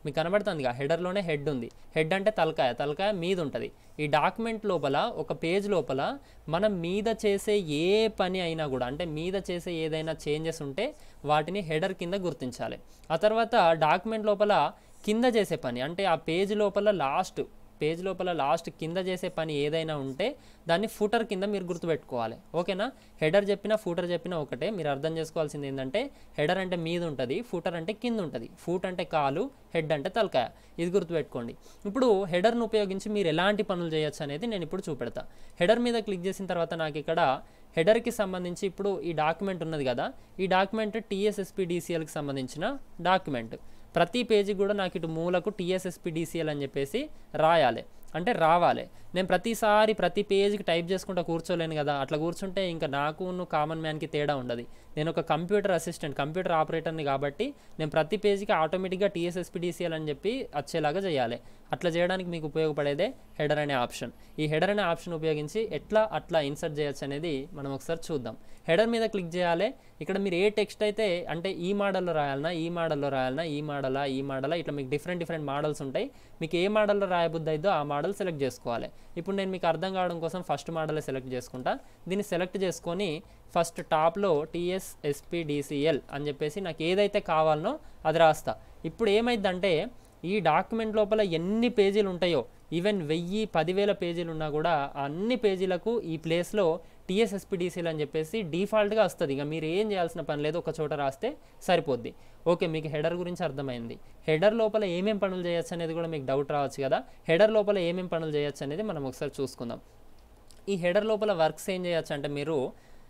మీకు కనబడుతుందిగా హెడర్లోనే హెడ్ ఉంది. హెడ్ అంటే తలకాయ, తలకాయ మీద ఉంటుంది. ఈ డాక్యుమెంట్ లోపల ఒక పేజ్ లోపల మనం మీద చేసే ఏ పని అయినా కూడా, అంటే మీద చేసే ఏదైనా చేంజెస్ ఉంటే వాటిని హెడర్ కింద గుర్తించాలి. ఆ తర్వాత డాక్యుమెంట్ లోపల కింద చేసే పని, అంటే ఆ పేజ్ లోపల లాస్ట్ పేజ్ లోపల లాస్ట్ కింద చేసే పని ఏదైనా ఉంటే దాన్ని ఫూటర్ కింద మీరు గుర్తుపెట్టుకోవాలి. ఓకేనా? హెడర్ చెప్పినా ఫూటర్ చెప్పినా ఒకటే. మీరు అర్థం చేసుకోవాల్సింది ఏంటంటే హెడర్ అంటే మీద ఉంటుంది, ఫూటర్ అంటే కింద ఉంటుంది. ఫూట్ అంటే కాలు, హెడ్ అంటే తలకాయ. ఇది గుర్తుపెట్టుకోండి. ఇప్పుడు హెడర్ను ఉపయోగించి మీరు ఎలాంటి పనులు చేయొచ్చు అనేది నేను ఇప్పుడు చూపెడతా. హెడర్ మీద క్లిక్ చేసిన తర్వాత నాకు ఇక్కడ హెడర్కి సంబంధించి ఇప్పుడు ఈ డాక్యుమెంట్ ఉన్నది కదా, ఈ డాక్యుమెంట్ టీఎస్ఎస్పీడీసీఎల్కి సంబంధించిన డాక్యుమెంట్. ప్రతి పేజీకి కూడా నాకు ఇటు మూలకు టీఎస్ఎస్పీడీసీఎల్ అని చెప్పేసి రాయాలి, అంటే రావాలి. నేను ప్రతిసారి ప్రతి పేజ్కి టైప్ చేసుకుంటూ కూర్చోలేను కదా, అట్లా కూర్చుంటే ఇంకా నాకు కామన్ మ్యాన్కి తేడా ఉండదు. నేను ఒక కంప్యూటర్ అసిస్టెంట్, కంప్యూటర్ ఆపరేటర్ని కాబట్టి నేను ప్రతి పేజ్కి ఆటోమేటిక్గా టీఎస్ఎస్పీడీసీఎల్ అని చెప్పి వచ్చేలాగా చేయాలి. అట్లా చేయడానికి మీకు ఉపయోగపడేదే హెడర్ అనే ఆప్షన్. ఈ హెడర్ అనే ఆప్షన్ ఉపయోగించి ఎట్లా అట్లా ఇన్సర్ట్ చేయొచ్చు అనేది మనం ఒకసారి చూద్దాం. హెడర్ మీద క్లిక్ చేయాలి. ఇక్కడ మీరు ఏ టెక్స్ట్ అయితే, అంటే ఈ మోడల్లో రాయాలన్నా, ఈ మోడల్లో రాయాలన్నా, ఈ మోడలా ఈ మోడలా ఇట్లా మీకు డిఫరెంట్ డిఫరెంట్ మోడల్స్ ఉంటాయి. మీకు ఏ మోడల్లో రాయబుద్ది అయిద్దో ఆ మోడల్ సెలెక్ట్ చేసుకోవాలి. ఇప్పుడు నేను మీకు అర్థం కావడం కోసం ఫస్ట్ మోడలే సెలెక్ట్ చేసుకుంటా. దీన్ని సెలెక్ట్ చేసుకొని ఫస్ట్ టాప్లో టీఎస్ఎస్పీడీసీఎల్ అని చెప్పేసి నాకు ఏదైతే కావాలనో అది రాస్తా. ఇప్పుడు ఏమైందంటే ఈ డాక్యుమెంట్ లోపల ఎన్ని పేజీలు ఉంటాయో, ఈవెన్ వెయ్యి పదివేల పేజీలు ఉన్నా కూడా అన్ని పేజీలకు ఈ ప్లేస్లో టీఎస్ఎస్పీడీసీఎల్ అని చెప్పేసి డిఫాల్ట్గా వస్తుంది. ఇక మీరు ఏం చేయాల్సిన పని లేదు, ఒక చోట రాస్తే సరిపోద్ది. ఓకే, మీకు హెడర్ గురించి అర్థమైంది. హెడర్ లోపల ఏమేం పనులు చేయొచ్చు అనేది కూడా మీకు డౌట్ రావచ్చు కదా. హెడర్ లోపల ఏమేం పనులు చేయొచ్చు అనేది మనం ఒకసారి చూసుకుందాం. ఈ హెడర్ లోపల వర్క్స్ ఏం చేయొచ్చు అంటే మీరు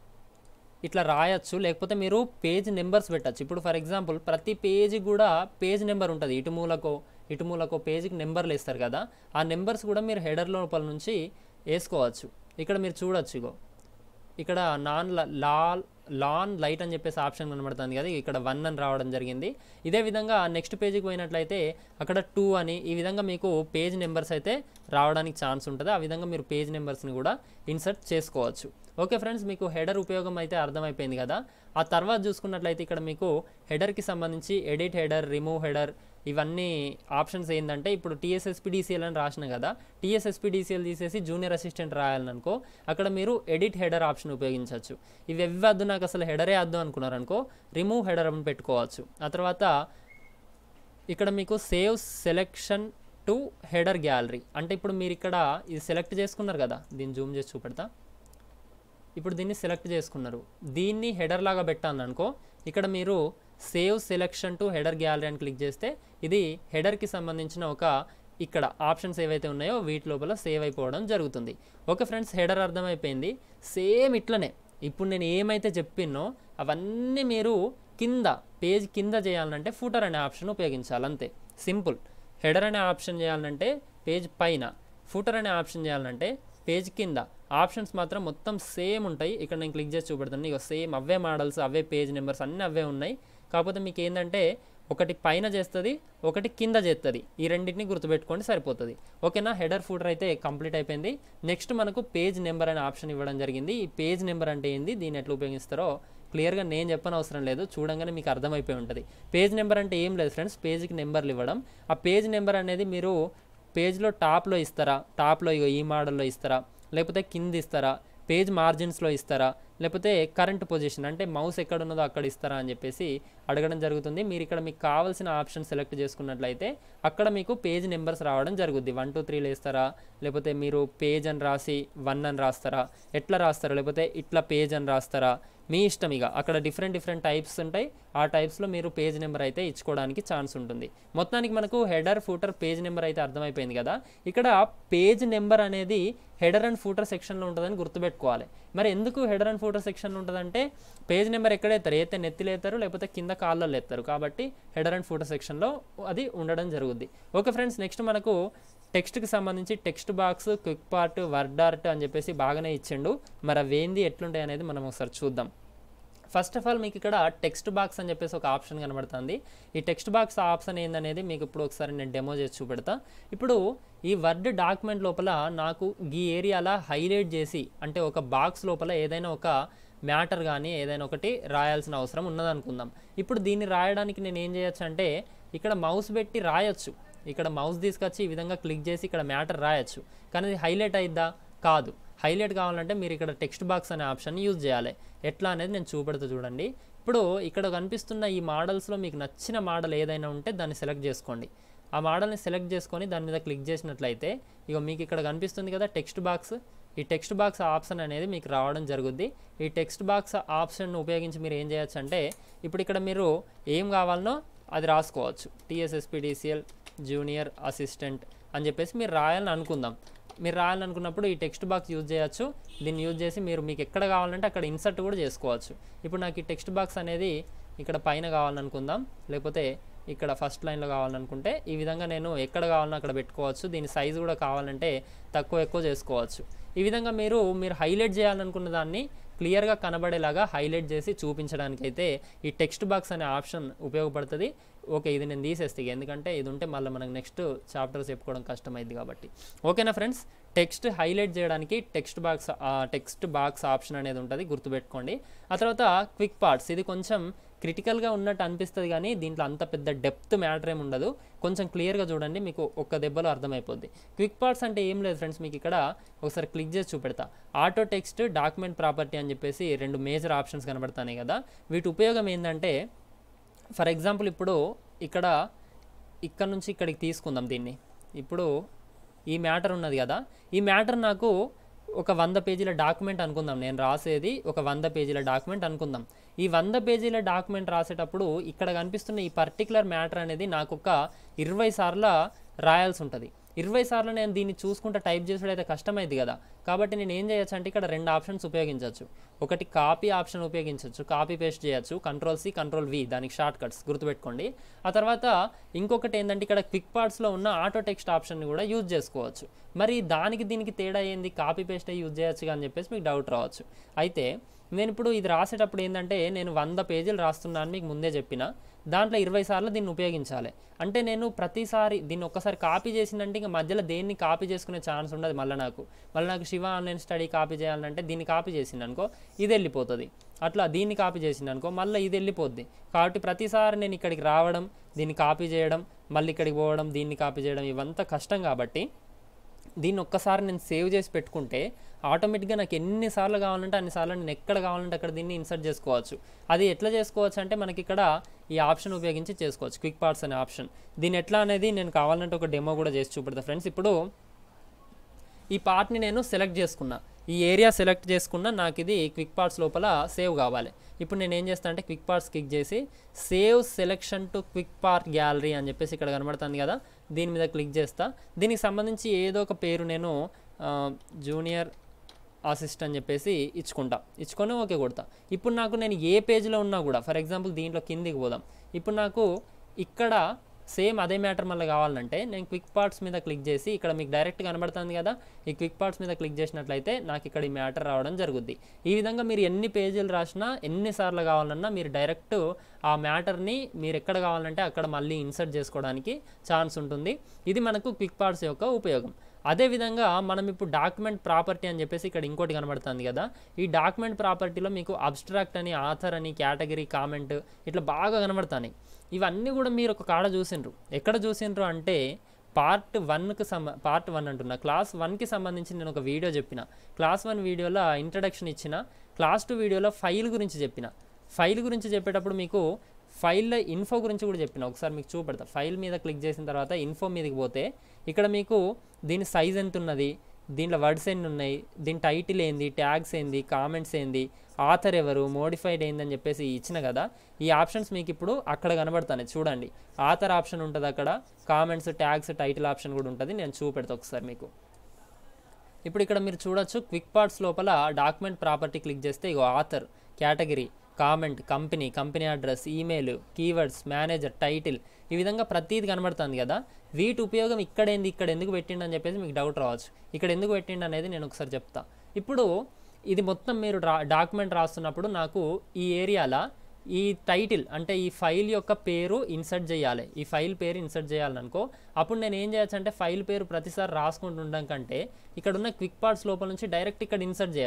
ఇట్లా రాయొచ్చు, లేకపోతే మీరు పేజ్ నెంబర్స్ పెట్టచ్చు. ఇప్పుడు ఫర్ ఎగ్జాంపుల్ ప్రతి పేజీ కూడా పేజ్ నెంబర్ ఉంటుంది. ఇటు మూలకో ఇటు మూలకో పేజీకి నెంబర్లు ఇస్తారు కదా, ఆ నెంబర్స్ కూడా మీరు హెడర్ లోపల నుంచి వేసుకోవచ్చు. ఇక్కడ మీరు చూడొచ్చు, ఇగో ఇక్కడ నాన్ లా లాన్ లైట్ అని చెప్పేసి ఆప్షన్ కనబడుతుంది కదా, ఇక్కడ వన్ అని రావడం జరిగింది. ఇదే విధంగా నెక్స్ట్ పేజీకి పోయినట్లయితే అక్కడ టూ అని, ఈ విధంగా మీకు పేజ్ నెంబర్స్ అయితే రావడానికి ఛాన్స్ ఉంటుంది. ఆ విధంగా మీరు పేజ్ నెంబర్స్ని కూడా ఇన్సర్ట్ చేసుకోవచ్చు. ఓకే ఫ్రెండ్స్, మీకు హెడర్ ఉపయోగం అయితే అర్థమైపోయింది కదా. ఆ తర్వాత చూసుకున్నట్లయితే ఇక్కడ మీకు హెడర్కి సంబంధించి ఎడిట్ హెడర్, రిమూవ్ హెడర్ ఇవన్నీ ఆప్షన్స్ ఏంటంటే, ఇప్పుడు టీఎస్ఎస్పీడీసీఎల్ అని రాసిన కదా, టీఎస్ఎస్పీడీసీఎల్ తీసేసి జూనియర్ అసిస్టెంట్ రాయాలనుకో అక్కడ మీరు ఎడిట్ హెడర్ ఆప్షన్ ఉపయోగించవచ్చు. ఇవి ఎవ్వద్దు, నాకు అసలు హెడరే వద్దు అనుకున్నారనుకో రిమూవ్ హెడర్ అని పెట్టుకోవచ్చు. ఆ తర్వాత ఇక్కడ మీకు save selection to header gallery, అంటే ఇప్పుడు మీరు ఇక్కడ ఇది సెలెక్ట్ చేసుకున్నారు కదా, దీన్ని జూమ్ చేసి చూపెడతా. ఇప్పుడు దీన్ని సెలెక్ట్ చేసుకున్నారు, దీన్ని హెడర్ లాగా పెట్టాను అనుకో, ఇక్కడ మీరు save selection to header gallery అని క్లిక్ చేస్తే ఇది హెడర్కి సంబంధించిన ఒక ఇక్కడ ఆప్షన్స్ ఏవైతే ఉన్నాయో వీటి లోపల సేవ్ అయిపోవడం జరుగుతుంది. ఓకే ఫ్రెండ్స్, హెడర్ అర్థమైపోయింది. సేమ్ ఇట్లనే ఇప్పుడు నేను ఏమైతే చెప్పినో అవన్నీ మీరు కింద పేజ్ కింద చేయాలంటే ఫూటర్ అనే ఆప్షన్ ఉపయోగించాలి, అంతే సింపుల్. హెడర్ అనే ఆప్షన్ చేయాలంటే పేజ్ పైన, ఫూటర్ అనే ఆప్షన్ చేయాలంటే పేజ్ కింద. ఆప్షన్స్ మాత్రం మొత్తం సేమ్ ఉంటాయి. ఇక్కడ నేను క్లిక్ చేసి చూపెడతాను, ఇక సేమ్ అవే మోడల్స్, అవే పేజ్ నెంబర్స్ అన్నీ అవే ఉన్నాయి. కాకపోతే మీకు ఏంటంటే ఒకటి పైన చేస్తుంది, ఒకటి కింద చేస్తుంది. ఈ రెండింటిని గుర్తుపెట్టుకోండి సరిపోతుంది. ఓకేనా, హెడర్ ఫూటర్ అయితే కంప్లీట్ అయిపోయింది. నెక్స్ట్ మనకు పేజ్ నెంబర్ అనే ఆప్షన్ ఇవ్వడం జరిగింది. ఈ పేజ్ నెంబర్ అంటే ఏంది, దీన్ని ఎట్లా ఉపయోగిస్తారో క్లియర్గా నేను చెప్పని అవసరం లేదు, చూడంగానే మీకు అర్థమైపోయి ఉంటుంది. పేజ్ నెంబర్ అంటే ఏం లేదు ఫ్రెండ్స్, పేజ్కి నెంబర్లు ఇవ్వడం. ఆ పేజ్ నెంబర్ అనేది మీరు పేజ్లో టాప్లో ఇస్తారా, టాప్లో ఈ మోడల్లో ఇస్తారా, లేకపోతే కింద ఇస్తారా, పేజ్ మార్జిన్స్లో ఇస్తారా, లేకపోతే కరెంట్ పొజిషన్ అంటే మౌస్ ఎక్కడ ఉన్నదో అక్కడ ఇస్తారా అని చెప్పేసి అడగడం జరుగుతుంది. మీరు ఇక్కడ మీకు కావాల్సిన ఆప్షన్ సెలెక్ట్ చేసుకున్నట్లయితే అక్కడ మీకు పేజ్ నెంబర్స్ రావడం జరుగుద్ది. వన్ టూ త్రీలు వేస్తారా, లేకపోతే మీరు పేజ్ అని రాసి వన్ అని రాస్తారా, ఎట్లా రాస్తారా, లేకపోతే ఇట్లా పేజ్ అని రాస్తారా, మీ ఇష్టం. ఇక అక్కడ డిఫరెంట్ డిఫరెంట్ టైప్స్ ఉంటాయి, ఆ టైప్స్లో మీరు పేజ్ నెంబర్ అయితే ఇచ్చుకోవడానికి ఛాన్స్ ఉంటుంది. మొత్తానికి మనకు హెడర్ ఫూటర్ పేజ్ నెంబర్ అయితే అర్థమైపోయింది కదా. ఇక్కడ పేజ్ నెంబర్ అనేది హెడర్ అండ్ ఫూటర్ సెక్షన్లో ఉంటుందని గుర్తుపెట్టుకోవాలి. మరి ఎందుకు హెడర్ అండ్ ఫూటర్ సెక్షన్లో ఉంటుందంటే పేజ్ నెంబర్ ఎక్కడేస్తారు, అయితే నెత్తిలో వేస్తారు, లేకపోతే కింద కాళ్ళల్లో ఎత్తారు, కాబట్టి హెడర్ అండ్ ఫూటర్ సెక్షన్లో అది ఉండడం జరుగుద్ది. ఓకే ఫ్రెండ్స్, నెక్స్ట్ మనకు టెక్స్ట్కి సంబంధించి text box, quick part, word art అని చెప్పేసి బాగానే ఇచ్చిండు. మరి అవేంది ఎట్లుంటాయి అనేది మనం ఒకసారి చూద్దాం. ఫస్ట్ ఆఫ్ ఆల్ మీకు ఇక్కడ టెక్స్ట్ బాక్స్ అని చెప్పేసి ఒక ఆప్షన్ కనబడుతుంది. ఈ టెక్స్ట్ బాక్స్ ఆప్షన్ ఏందనేది మీకు ఇప్పుడు ఒకసారి నేను డెమో చేసి చూపెడతా. ఇప్పుడు ఈ వర్డ్ డాక్యుమెంట్ లోపల నాకు ఈ ఏరియాలో హైలైట్ చేసి, అంటే ఒక బాక్స్ లోపల ఏదైనా ఒక మ్యాటర్ కానీ ఏదైనా ఒకటి రాయాల్సిన అవసరం ఉన్నదనుకుందాం. ఇప్పుడు దీన్ని రాయడానికి నేను ఏం చేయొచ్చు అంటే ఇక్కడ మౌస్ పెట్టి రాయొచ్చు, ఇక్కడ మౌస్ తీసుకొచ్చి ఈ విధంగా క్లిక్ చేసి ఇక్కడ మ్యాటర్ రాయొచ్చు, కానీ అది హైలైట్ అయిద్దా? కాదు. హైలైట్ కావాలంటే మీరు ఇక్కడ టెక్స్ట్ బాక్స్ అనే ఆప్షన్ యూజ్ చేయాలి. ఎట్లా అనేది నేను చూపెడుతూ చూడండి. ఇప్పుడు ఇక్కడ కనిపిస్తున్న ఈ మోడల్స్లో మీకు నచ్చిన మోడల్ ఏదైనా ఉంటే దాన్ని సెలెక్ట్ చేసుకోండి. ఆ మోడల్ని సెలెక్ట్ చేసుకొని దాని మీద క్లిక్ చేసినట్లయితే ఇక మీకు ఇక్కడ కనిపిస్తుంది కదా టెక్స్ట్ బాక్స్. ఈ టెక్స్ట్ బాక్స్ ఆప్షన్ అనేది మీకు రావడం జరుగుద్ది. ఈ టెక్స్ట్ బాక్స్ ఆప్షన్ ఉపయోగించి మీరు ఏం చేయొచ్చు అంటే ఇప్పుడు ఇక్కడ మీరు ఏం కావాలనో అది రాసుకోవచ్చు. టీఎస్ఎస్పీడీసీఎల్ జూనియర్ అసిస్టెంట్ అని చెప్పేసి మీరు రాయాలని అనుకుందాం. మీరు రాయాలనుకున్నప్పుడు ఈ టెక్స్ట్ బాక్స్ యూజ్ చేయొచ్చు. దీన్ని యూజ్ చేసి మీరు మీకు ఎక్కడ కావాలంటే అక్కడ ఇన్సర్ట్ కూడా చేసుకోవచ్చు. ఇప్పుడు నాకు ఈ టెక్స్ట్ బాక్స్ అనేది ఇక్కడ పైన కావాలనుకుందాం, లేకపోతే ఇక్కడ ఫస్ట్ లైన్లో కావాలనుకుంటే ఈ విధంగా నేను ఎక్కడ కావాలన్నా అక్కడ పెట్టుకోవచ్చు. దీని సైజు కూడా కావాలంటే తక్కువ ఎక్కువ చేసుకోవచ్చు. ఈ విధంగా మీరు మీరు హైలైట్ చేయాలనుకున్న దాన్ని క్లియర్గా కనబడేలాగా హైలైట్ చేసి చూపించడానికి అయితే ఈ టెక్స్ట్ బాక్స్ అనే ఆప్షన్ ఉపయోగపడుతుంది. ఓకే, ఇది నేను తీసేస్తాను, ఎందుకంటే ఇది ఉంటే మళ్ళీ మనకు నెక్స్ట్ చాప్టర్స్ చెప్పుకోవడం కష్టమైంది కాబట్టి. ఓకేనా ఫ్రెండ్స్, టెక్స్ట్ హైలైట్ చేయడానికి text box text box option అనేది ఉంటుంది, గుర్తుపెట్టుకోండి. ఆ తర్వాత క్విక్ పార్ట్స్, ఇది కొంచెం క్రిటికల్గా ఉన్నట్టు అనిపిస్తుంది కానీ దీంట్లో అంత పెద్ద డెప్త్ మ్యాటర్ ఏమి ఉండదు. కొంచెం క్లియర్గా చూడండి, మీకు ఒక్క దెబ్బలో అర్థమైపోద్ది. క్విక్ పార్ట్స్ అంటే ఏం లేదు ఫ్రెండ్స్, మీకు ఇక్కడ ఒకసారి క్లిక్ చేసి చూపెడతా. ఆటో టెక్స్ట్, డాక్యుమెంట్ ప్రాపర్టీ అని చెప్పేసి రెండు మేజర్ ఆప్షన్స్ కనబడతాయి కదా. వీటి ఉపయోగం ఏంటంటే ఫర్ ఎగ్జాంపుల్ ఇప్పుడు ఇక్కడ ఇక్కడ నుంచి ఇక్కడికి తీసుకుందాం దీన్ని. ఇప్పుడు ఈ మ్యాటర్ ఉన్నది కదా, ఈ మ్యాటర్ నాకు ఒక వంద పేజీల డాక్యుమెంట్ అనుకుందాం. నేను రాసేది ఒక వంద పేజీల డాక్యుమెంట్ అనుకుందాం. ఈ వంద పేజీల డాక్యుమెంట్ రాసేటప్పుడు ఇక్కడ కనిపిస్తున్న ఈ పర్టికులర్ మ్యాటర్ అనేది నాకు ఒక ఇరవై సార్లు రాయాల్సి ఉంటుంది. ఇరవై సార్లు నేను దీన్ని చూసుకుంటూ టైప్ చేసుడైతే కష్టమైంది కదా. కాబట్టి నేను ఏం చేయొచ్చు అంటే ఇక్కడ రెండు ఆప్షన్స్ ఉపయోగించవచ్చు. ఒకటి కాపీ ఆప్షన్ ఉపయోగించవచ్చు, కాపీ పేస్ట్ చేయొచ్చు, కంట్రోల్ సి కంట్రోల్ వి, దానికి షార్ట్ కట్స్ గుర్తుపెట్టుకోండి. ఆ తర్వాత ఇంకొకటి ఏంటంటే ఇక్కడ క్విక్ పార్ట్స్లో ఉన్న ఆటో టెక్స్ట్ ఆప్షన్ని కూడా యూజ్ చేసుకోవచ్చు. మరి దానికి దీనికి తేడా ఏంది, కాపీ పేస్టే యూజ్ చేయొచ్చు అని చెప్పేసి మీకు డౌట్ రావచ్చు. అయితే నేను ఇప్పుడు ఇది రాసేటప్పుడు ఏంటంటే నేను వంద పేజీలు రాస్తున్నాను మీకు ముందే చెప్పిన, దాంట్లో ఇరవై సార్లు దీన్ని ఉపయోగించాలి. అంటే నేను ప్రతిసారి దీన్ని ఒక్కసారి కాపీ చేసిందంటే ఇంకా మధ్యలో దేన్ని కాపీ చేసుకునే ఛాన్స్ ఉండదు. మళ్ళీ నాకు మళ్ళీ నాకు శివ ఆన్లైన్ స్టడీ కాపీ చేయాలంటే దీన్ని కాపీ చేసింది అనుకో ఇది వెళ్ళిపోతుంది, అట్లా దీన్ని కాపీ చేసింది అనుకో మళ్ళీ ఇది వెళ్ళిపోద్ది. కాబట్టి ప్రతిసారి నేను ఇక్కడికి రావడం, దీన్ని కాపీ చేయడం, మళ్ళీ ఇక్కడికి పోవడం, దీన్ని కాపీ చేయడం ఇవంతా కష్టం. కాబట్టి దీన్ని ఒక్కసారి నేను సేవ్ చేసి పెట్టుకుంటే ఆటోమేటిక్గా నాకు ఎన్నిసార్లు కావాలంటే అన్నిసార్లు నేను ఎక్కడ కావాలంటే అక్కడ దీన్ని ఇన్సర్ట్ చేసుకోవచ్చు. అది ఎట్లా చేసుకోవచ్చు అంటే మనకి ఇక్కడ ఈ ఆప్షన్ ఉపయోగించి చేసుకోవచ్చు, క్విక్ పార్ట్స్ అనే ఆప్షన్. దీన్ని ఎట్లా అనేది నేను కావాలంటే ఒక డెమో కూడా చేసి చూపెడతా ఫ్రెండ్స్. ఇప్పుడు ఈ పార్ట్ని నేను సెలెక్ట్ చేసుకున్నా, ఈ ఏరియా సెలెక్ట్ చేసుకున్నా, నాకు ఇది క్విక్ పార్ట్స్ లోపల సేవ్ కావాలి. ఇప్పుడు నేను ఏం చేస్తాను అంటే క్విక్ పార్ట్స్ క్లిక్ చేసి save selection to quick part gallery అని చెప్పేసి ఇక్కడ కనబడుతుంది కదా, దీని మీద క్లిక్ చేస్తా. దీనికి సంబంధించి ఏదో ఒక పేరు నేను జూనియర్ అసిస్ట్ అని చెప్పేసి ఇచ్చుకుంటా, ఇచ్చుకొని ఓకే కొడతా. ఇప్పుడు నాకు నేను ఏ పేజ్లో ఉన్నా కూడా ఫర్ ఎగ్జాంపుల్ దీంట్లో కిందికి పోదాం. ఇప్పుడు నాకు ఇక్కడ సేమ్ అదే మ్యాటర్ మళ్ళీ కావాలంటే నేను క్విక్ పార్ట్స్ మీద క్లిక్ చేసి ఇక్కడ మీకు డైరెక్ట్ కనబడుతుంది కదా, ఈ క్విక్ పార్ట్స్ మీద క్లిక్ చేసినట్లయితే నాకు ఇక్కడ ఈ మ్యాటర్ రావడం జరుగుద్ది. ఈ విధంగా మీరు ఎన్ని పేజీలు రాసినా ఎన్నిసార్లు కావాలన్నా మీరు డైరెక్ట్ ఆ మ్యాటర్ని మీరు ఎక్కడ కావాలంటే అక్కడ మళ్ళీ ఇన్సర్ట్ చేసుకోవడానికి ఛాన్స్ ఉంటుంది. ఇది మనకు క్విక్ పార్ట్స్ యొక్క ఉపయోగం. అదేవిధంగా మనం ఇప్పుడు డాక్యుమెంట్ ప్రాపర్టీ అని చెప్పేసి ఇక్కడ ఇంకోటి కనబడుతుంది కదా, ఈ డాక్యుమెంట్ ప్రాపర్టీలో మీకు అబ్స్ట్రాక్ట్ అని, ఆథర్ అని, కేటగిరీ, కామెంట్ ఇట్లా బాగా కనబడుతున్నాయి. ఇవన్నీ కూడా మీరు ఒక కాడ చూసిండ్రు. ఎక్కడ చూసిండ్రు అంటే పార్ట్ వన్కి సంబ పార్ట్ వన్ అంటున్నా క్లాస్ వన్కి సంబంధించి నేను ఒక వీడియో చెప్పిన. క్లాస్ వన్ వీడియోలో ఇంట్రడక్షన్ ఇచ్చిన, క్లాస్ టూ వీడియోలో ఫైల్ గురించి చెప్పిన. ఫైల్ గురించి చెప్పేటప్పుడు మీకు ఫైల్లో ఇన్ఫో గురించి కూడా చెప్పిన, ఒకసారి మీకు చూపెడతా. ఫైల్ మీద క్లిక్ చేసిన తర్వాత ఇన్ఫో మీదకి పోతే ఇక్కడ మీకు దీని సైజ్ ఎంత ఉన్నది, దీంట్లో వర్డ్స్ ఎన్ని ఉన్నాయి, దీని టైటిల్ ఏంది, ట్యాగ్స్ ఏంది, కామెంట్స్ ఏంది, ఆథర్ ఎవరు, మోడిఫైడ్ ఏందని చెప్పేసి ఇచ్చిన కదా. ఈ ఆప్షన్స్ మీకు ఇప్పుడు అక్కడ కనబడతాయి చూడండి. ఆథర్ ఆప్షన్ ఉంటుంది అక్కడ, కామెంట్స్, ట్యాగ్స్, టైటిల్ ఆప్షన్ కూడా ఉంటుంది. నేను చూపెడతా ఒకసారి మీకు. ఇప్పుడు ఇక్కడ మీరు చూడొచ్చు క్విక్ పార్ట్స్ లోపల డాక్యుమెంట్ ప్రాపర్టీ క్లిక్ చేస్తే ఇగో author, category, comment, company, company address, email, keywords, manager, title, ఈ విధంగా ప్రతిదీ కనబడుతుంది కదా. వీటి ఉపయోగం ఇక్కడేంది, ఇక్కడ ఎందుకు పెట్టిండు అని చెప్పేసి మీకు డౌట్ రావచ్చు. ఇక్కడ ఎందుకు పెట్టిండు అనేది నేను ఒకసారి చెప్తా. ఇప్పుడు ఇది మొత్తం మీరు రా డాక్యుమెంట్ రాస్తున్నప్పుడు నాకు ఈ ఏరియాలో ఈ టైటిల్ అంటే ఈ ఫైల్ యొక్క పేరు ఇన్సర్ట్ చేయాలి, ఈ ఫైల్ పేరు ఇన్సర్ట్ చేయాలనుకో, అప్పుడు నేను ఏం చేయొచ్చు అంటే ఫైల్ పేరు ప్రతిసారి రాసుకుంటూ ఉండడం కంటే ఇక్కడ ఉన్న క్విక్ పార్ట్స్ లోపల నుంచి డైరెక్ట్ ఇక్కడ ఇన్సర్ట్ చేయొచ్చు.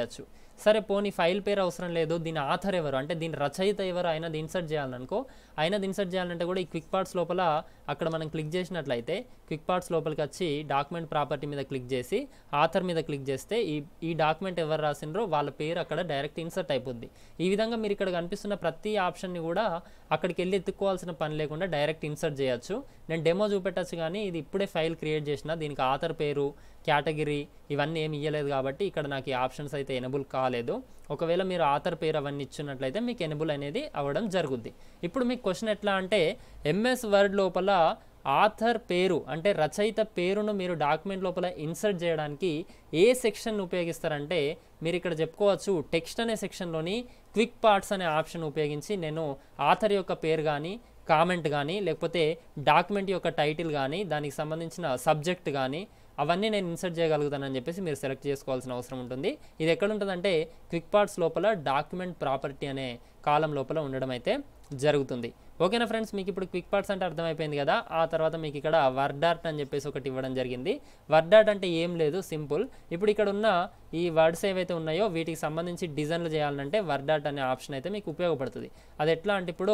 సరే పోనీ ఫైల్ పేరు అవసరం లేదు, దీని ఆథర్ ఎవరు అంటే దీని రచయిత ఎవరు అయినది ఇన్సర్ట్ చేయాలనుకో, అయినది ఇన్సర్ట్ చేయాలంటే కూడా ఈ క్విక్ పార్ట్స్ లోపల అక్కడ మనం క్లిక్ చేసినట్లయితే క్విక్ పార్ట్స్ లోపలికి వచ్చి డాక్యుమెంట్ ప్రాపర్టీ మీద క్లిక్ చేసి ఆథర్ మీద క్లిక్ చేస్తే ఈ ఈ డాక్యుమెంట్ ఎవరు రాసినరో వాళ్ళ పేరు అక్కడ డైరెక్ట్ ఇన్సర్ట్ అయిపోద్ది. ఈ విధంగా మీరు ఇక్కడ కనిపిస్తున్న ప్రతి ఆప్షన్ని కూడా అక్కడికి వెళ్ళి ఎత్తుక్కోవాల్సిన పని లేకుండా డైరెక్ట్ ఇన్సర్ట్ చేయొచ్చు. నేను డెమో చూపెట్టచ్చు, కానీ ఇది ఇప్పుడే ఫైల్ క్రియేట్ చేసిన, దీనికి ఆథర్ పేరు, కేటగిరీ ఇవన్నీ ఏమి ఇవ్వలేదు కాబట్టి ఇక్కడ నాకు ఈ ఆప్షన్స్ అయితే ఎనేబుల్ కాలేదు. ఒకవేళ మీరు ఆథర్ పేరు అవన్నీ ఇచ్చినట్లయితే మీకు ఎనేబుల్ అనేది అవ్వడం జరుగుద్ది. ఇప్పుడు మీకు క్వశ్చన్ ఎట్లా అంటే ఎంఎస్ వర్డ్ లోపల ఆథర్ పేరు అంటే రచయిత పేరును మీరు డాక్యుమెంట్ లోపల ఇన్సర్ట్ చేయడానికి ఏ సెక్షన్ ఉపయోగిస్తారంటే మీరు ఇక్కడ చెప్పుకోవచ్చు టెక్స్ట్ అనే సెక్షన్లోని క్విక్ పార్ట్స్ అనే ఆప్షన్ ఉపయోగించి నేను ఆథర్ యొక్క పేరు కానీ కామెంట్ కానీ లేకపోతే డాక్యుమెంట్ యొక్క టైటిల్ కానీ దానికి సంబంధించిన సబ్జెక్ట్ కానీ అవన్నీ నేను ఇన్సర్ట్ చేయగలుగుతానని చెప్పేసి మీరు సెలెక్ట్ చేసుకోవాల్సిన అవసరం ఉంటుంది. ఇది ఎక్కడ ఉంటుందంటే క్విక్ పార్ట్స్ లోపల డాక్యుమెంట్ ప్రాపర్టీ అనే కాలం లోపల ఉండడం అయితే జరుగుతుంది. ఓకేనా ఫ్రెండ్స్, మీకు ఇప్పుడు క్విక్ పార్ట్స్ అంటే అర్థమైపోయింది కదా. ఆ తర్వాత మీకు ఇక్కడ వర్డ్ ఆర్ట్ అని చెప్పేసి ఒకటి ఇవ్వడం జరిగింది. వర్డ్ ఆర్ట్ అంటే ఏం లేదు, సింపుల్. ఇప్పుడు ఇక్కడ ఉన్న ఈ వర్డ్స్ ఏవైతే ఉన్నాయో వీటికి సంబంధించి డిజైన్లు చేయాలంటే వర్డ్ ఆర్ట్ అనే ఆప్షన్ అయితే మీకు ఉపయోగపడుతుంది. అది ఎట్లా అంటే ఇప్పుడు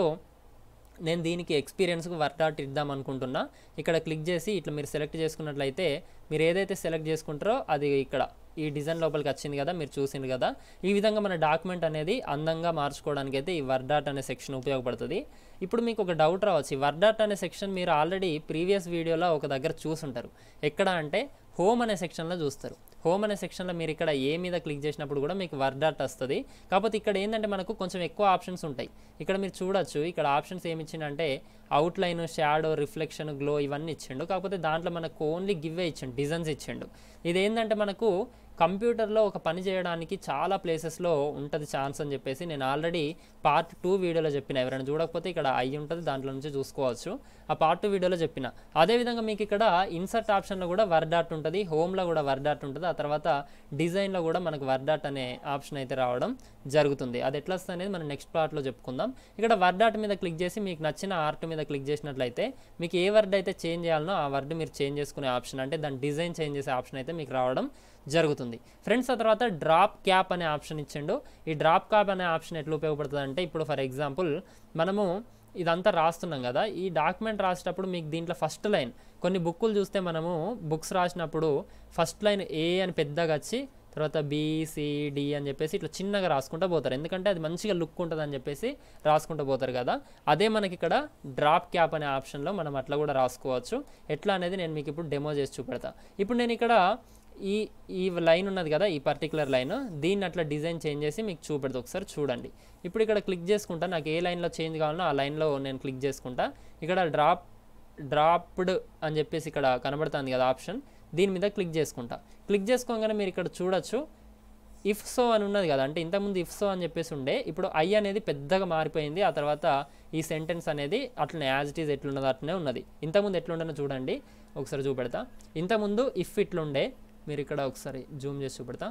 నేను దీనికి ఎక్స్పీరియన్స్కి వర్డ్ ఆర్ట్ ఇద్దాం అనుకుంటున్నా. ఇక్కడ క్లిక్ చేసి ఇట్లా మీరు సెలెక్ట్ చేసుకున్నట్లయితే మీరు ఏదైతే సెలెక్ట్ చేసుకుంటారో అది ఇక్కడ ఈ డిజైన్ లోపలికి వచ్చింది కదా, మీరు చూసింది కదా. ఈ విధంగా మన డాక్యుమెంట్ అనేది అందంగా మార్చుకోవడానికి అయితే ఈ వర్డ్ ఆర్ట్ అనే సెక్షన్ ఉపయోగపడుతుంది. ఇప్పుడు మీకు ఒక డౌట్ రావచ్చు, ఈ వర్డ్ ఆర్ట్ అనే సెక్షన్ మీరు ఆల్రెడీ ప్రీవియస్ వీడియోలో ఒక దగ్గర చూసుంటారు. ఎక్కడ అంటే హోమ్ అనే సెక్షన్లో చూస్తారు. హోమ్ అనే సెక్షన్లో మీరు ఇక్కడ ఏ మీద క్లిక్ చేసినప్పుడు కూడా మీకు వర్డ్ ఆర్ట్ వస్తుంది. కాకపోతే ఇక్కడ ఏంటంటే మనకు కొంచెం ఎక్కువ ఆప్షన్స్ ఉంటాయి. ఇక్కడ మీరు చూడొచ్చు, ఇక్కడ ఆప్షన్స్ ఏమి ఇచ్చిండంటే అవుట్లైన్, షాడో, రిఫ్లెక్షన్, గ్లో ఇవన్నీ ఇచ్చిండు. కాకపోతే దాంట్లో మనకు ఓన్లీ గివ్వే ఇచ్చిండు, డిజైన్స్ ఇచ్చిండు. ఇదేంటంటే మనకు కంప్యూటర్లో ఒక పని చేయడానికి చాలా ప్లేసెస్లో ఉంటుంది ఛాన్స్ అని చెప్పేసి నేను ఆల్రెడీ పార్ట్ టూ వీడియోలో చెప్పిన. ఎవరైనా చూడకపోతే ఇక్కడ ఐ ఉంటుంది, దాంట్లో నుంచి చూసుకోవచ్చు. ఆ పార్ట్ టూ వీడియోలో చెప్పిన. అదేవిధంగా మీకు ఇక్కడ ఇన్సర్ట్ ఆప్షన్లో కూడా వర్డ్ ఆర్ట్ ఉంటుంది, హోమ్లో కూడా వర్డ్ ఆర్ట్ ఉంటుంది, ఆ తర్వాత డిజైన్లో కూడా మనకు వర్డ్ ఆర్ట్ అనే ఆప్షన్ అయితే రావడం జరుగుతుంది. అది ఎట్లా వస్తుంది అనేది మనం నెక్స్ట్ పార్ట్లో చెప్పుకుందాం. ఇక్కడ వర్డ్ ఆర్ట్ మీద క్లిక్ చేసి మీకు నచ్చిన ఆర్ట్ మీద క్లిక్ చేసినట్లయితే మీకు ఏ వర్డ్ అయితే చేంజ్ చేయాలనో ఆ వర్డ్ మీరు చేంజ్ చేసుకునే ఆప్షన్ అంటే దాని డిజైన్ చేంజ్ చేసే ఆప్షన్ అయితే మీకు రావడం జరుగుతుంది ఫ్రెండ్స్. ఆ తర్వాత డ్రాప్ క్యాప్ అనే ఆప్షన్ ఇచ్చిండు. ఈ డ్రాప్ క్యాప్ అనే ఆప్షన్ ఎట్లా ఉపయోగపడుతుంది అంటే ఇప్పుడు ఫర్ ఎగ్జాంపుల్ మనము ఇదంతా రాస్తున్నాం కదా, ఈ డాక్యుమెంట్ రాసేటప్పుడు మీకు దీంట్లో ఫస్ట్ లైన్ కొన్ని బుక్కులు చూస్తే మనము బుక్స్ రాసినప్పుడు ఫస్ట్ లైన్ ఏ అని పెద్దగా వచ్చి తర్వాత బీసీడి అని చెప్పేసి ఇట్లా చిన్నగా రాసుకుంటూ పోతారు, ఎందుకంటే అది మంచిగా లుక్ ఉంటుంది అని చెప్పేసి రాసుకుంటూ పోతారు కదా. అదే మనకి ఇక్కడ డ్రాప్ క్యాప్ అనే ఆప్షన్లో మనం అట్లా కూడా రాసుకోవచ్చు. ఎట్లా అనేది నేను మీకు ఇప్పుడు డెమో చేసి చూపెడతా. ఇప్పుడు నేను ఇక్కడ ఈ ఈ లైన్ ఉన్నది కదా, ఈ పర్టికులర్ లైన్, దీన్ని అట్లా డిజైన్ చేంజ్ చేసి మీకు చూపెడతా, ఒకసారి చూడండి. ఇప్పుడు ఇక్కడ క్లిక్ చేసుకుంటా, నాకు ఏ లైన్లో చేంజ్ కావాలనో ఆ లైన్లో నేను క్లిక్ చేసుకుంటా. ఇక్కడ డ్రాప్ డ్రాప్డ్ అని చెప్పేసి ఇక్కడ కనబడుతుంది కదా ఆప్షన్, దీని మీద క్లిక్ చేసుకుంటా. క్లిక్ చేసుకోగానే మీరు ఇక్కడ చూడొచ్చు ఇఫ్ సో అని ఉన్నది కదా, అంటే ఇంతకుముందు ఇఫ్ సో అని చెప్పేసి ఉండే, ఇప్పుడు ఐ అనేది పెద్దగా మారిపోయింది. ఆ తర్వాత ఈ సెంటెన్స్ అనేది అట్లనే యాజ్ ఇట్ ఈజ్ ఎట్లున్నదో అట్లనే ఉన్నది. ఇంతకుముందు ఎట్లుండనో చూడండి, ఒకసారి చూపెడతా. ఇంతకుముందు ఇఫ్ ఇట్లుండే, మీరు ఇక్కడ ఒకసారి జూమ్ చేసి చూపెడతా.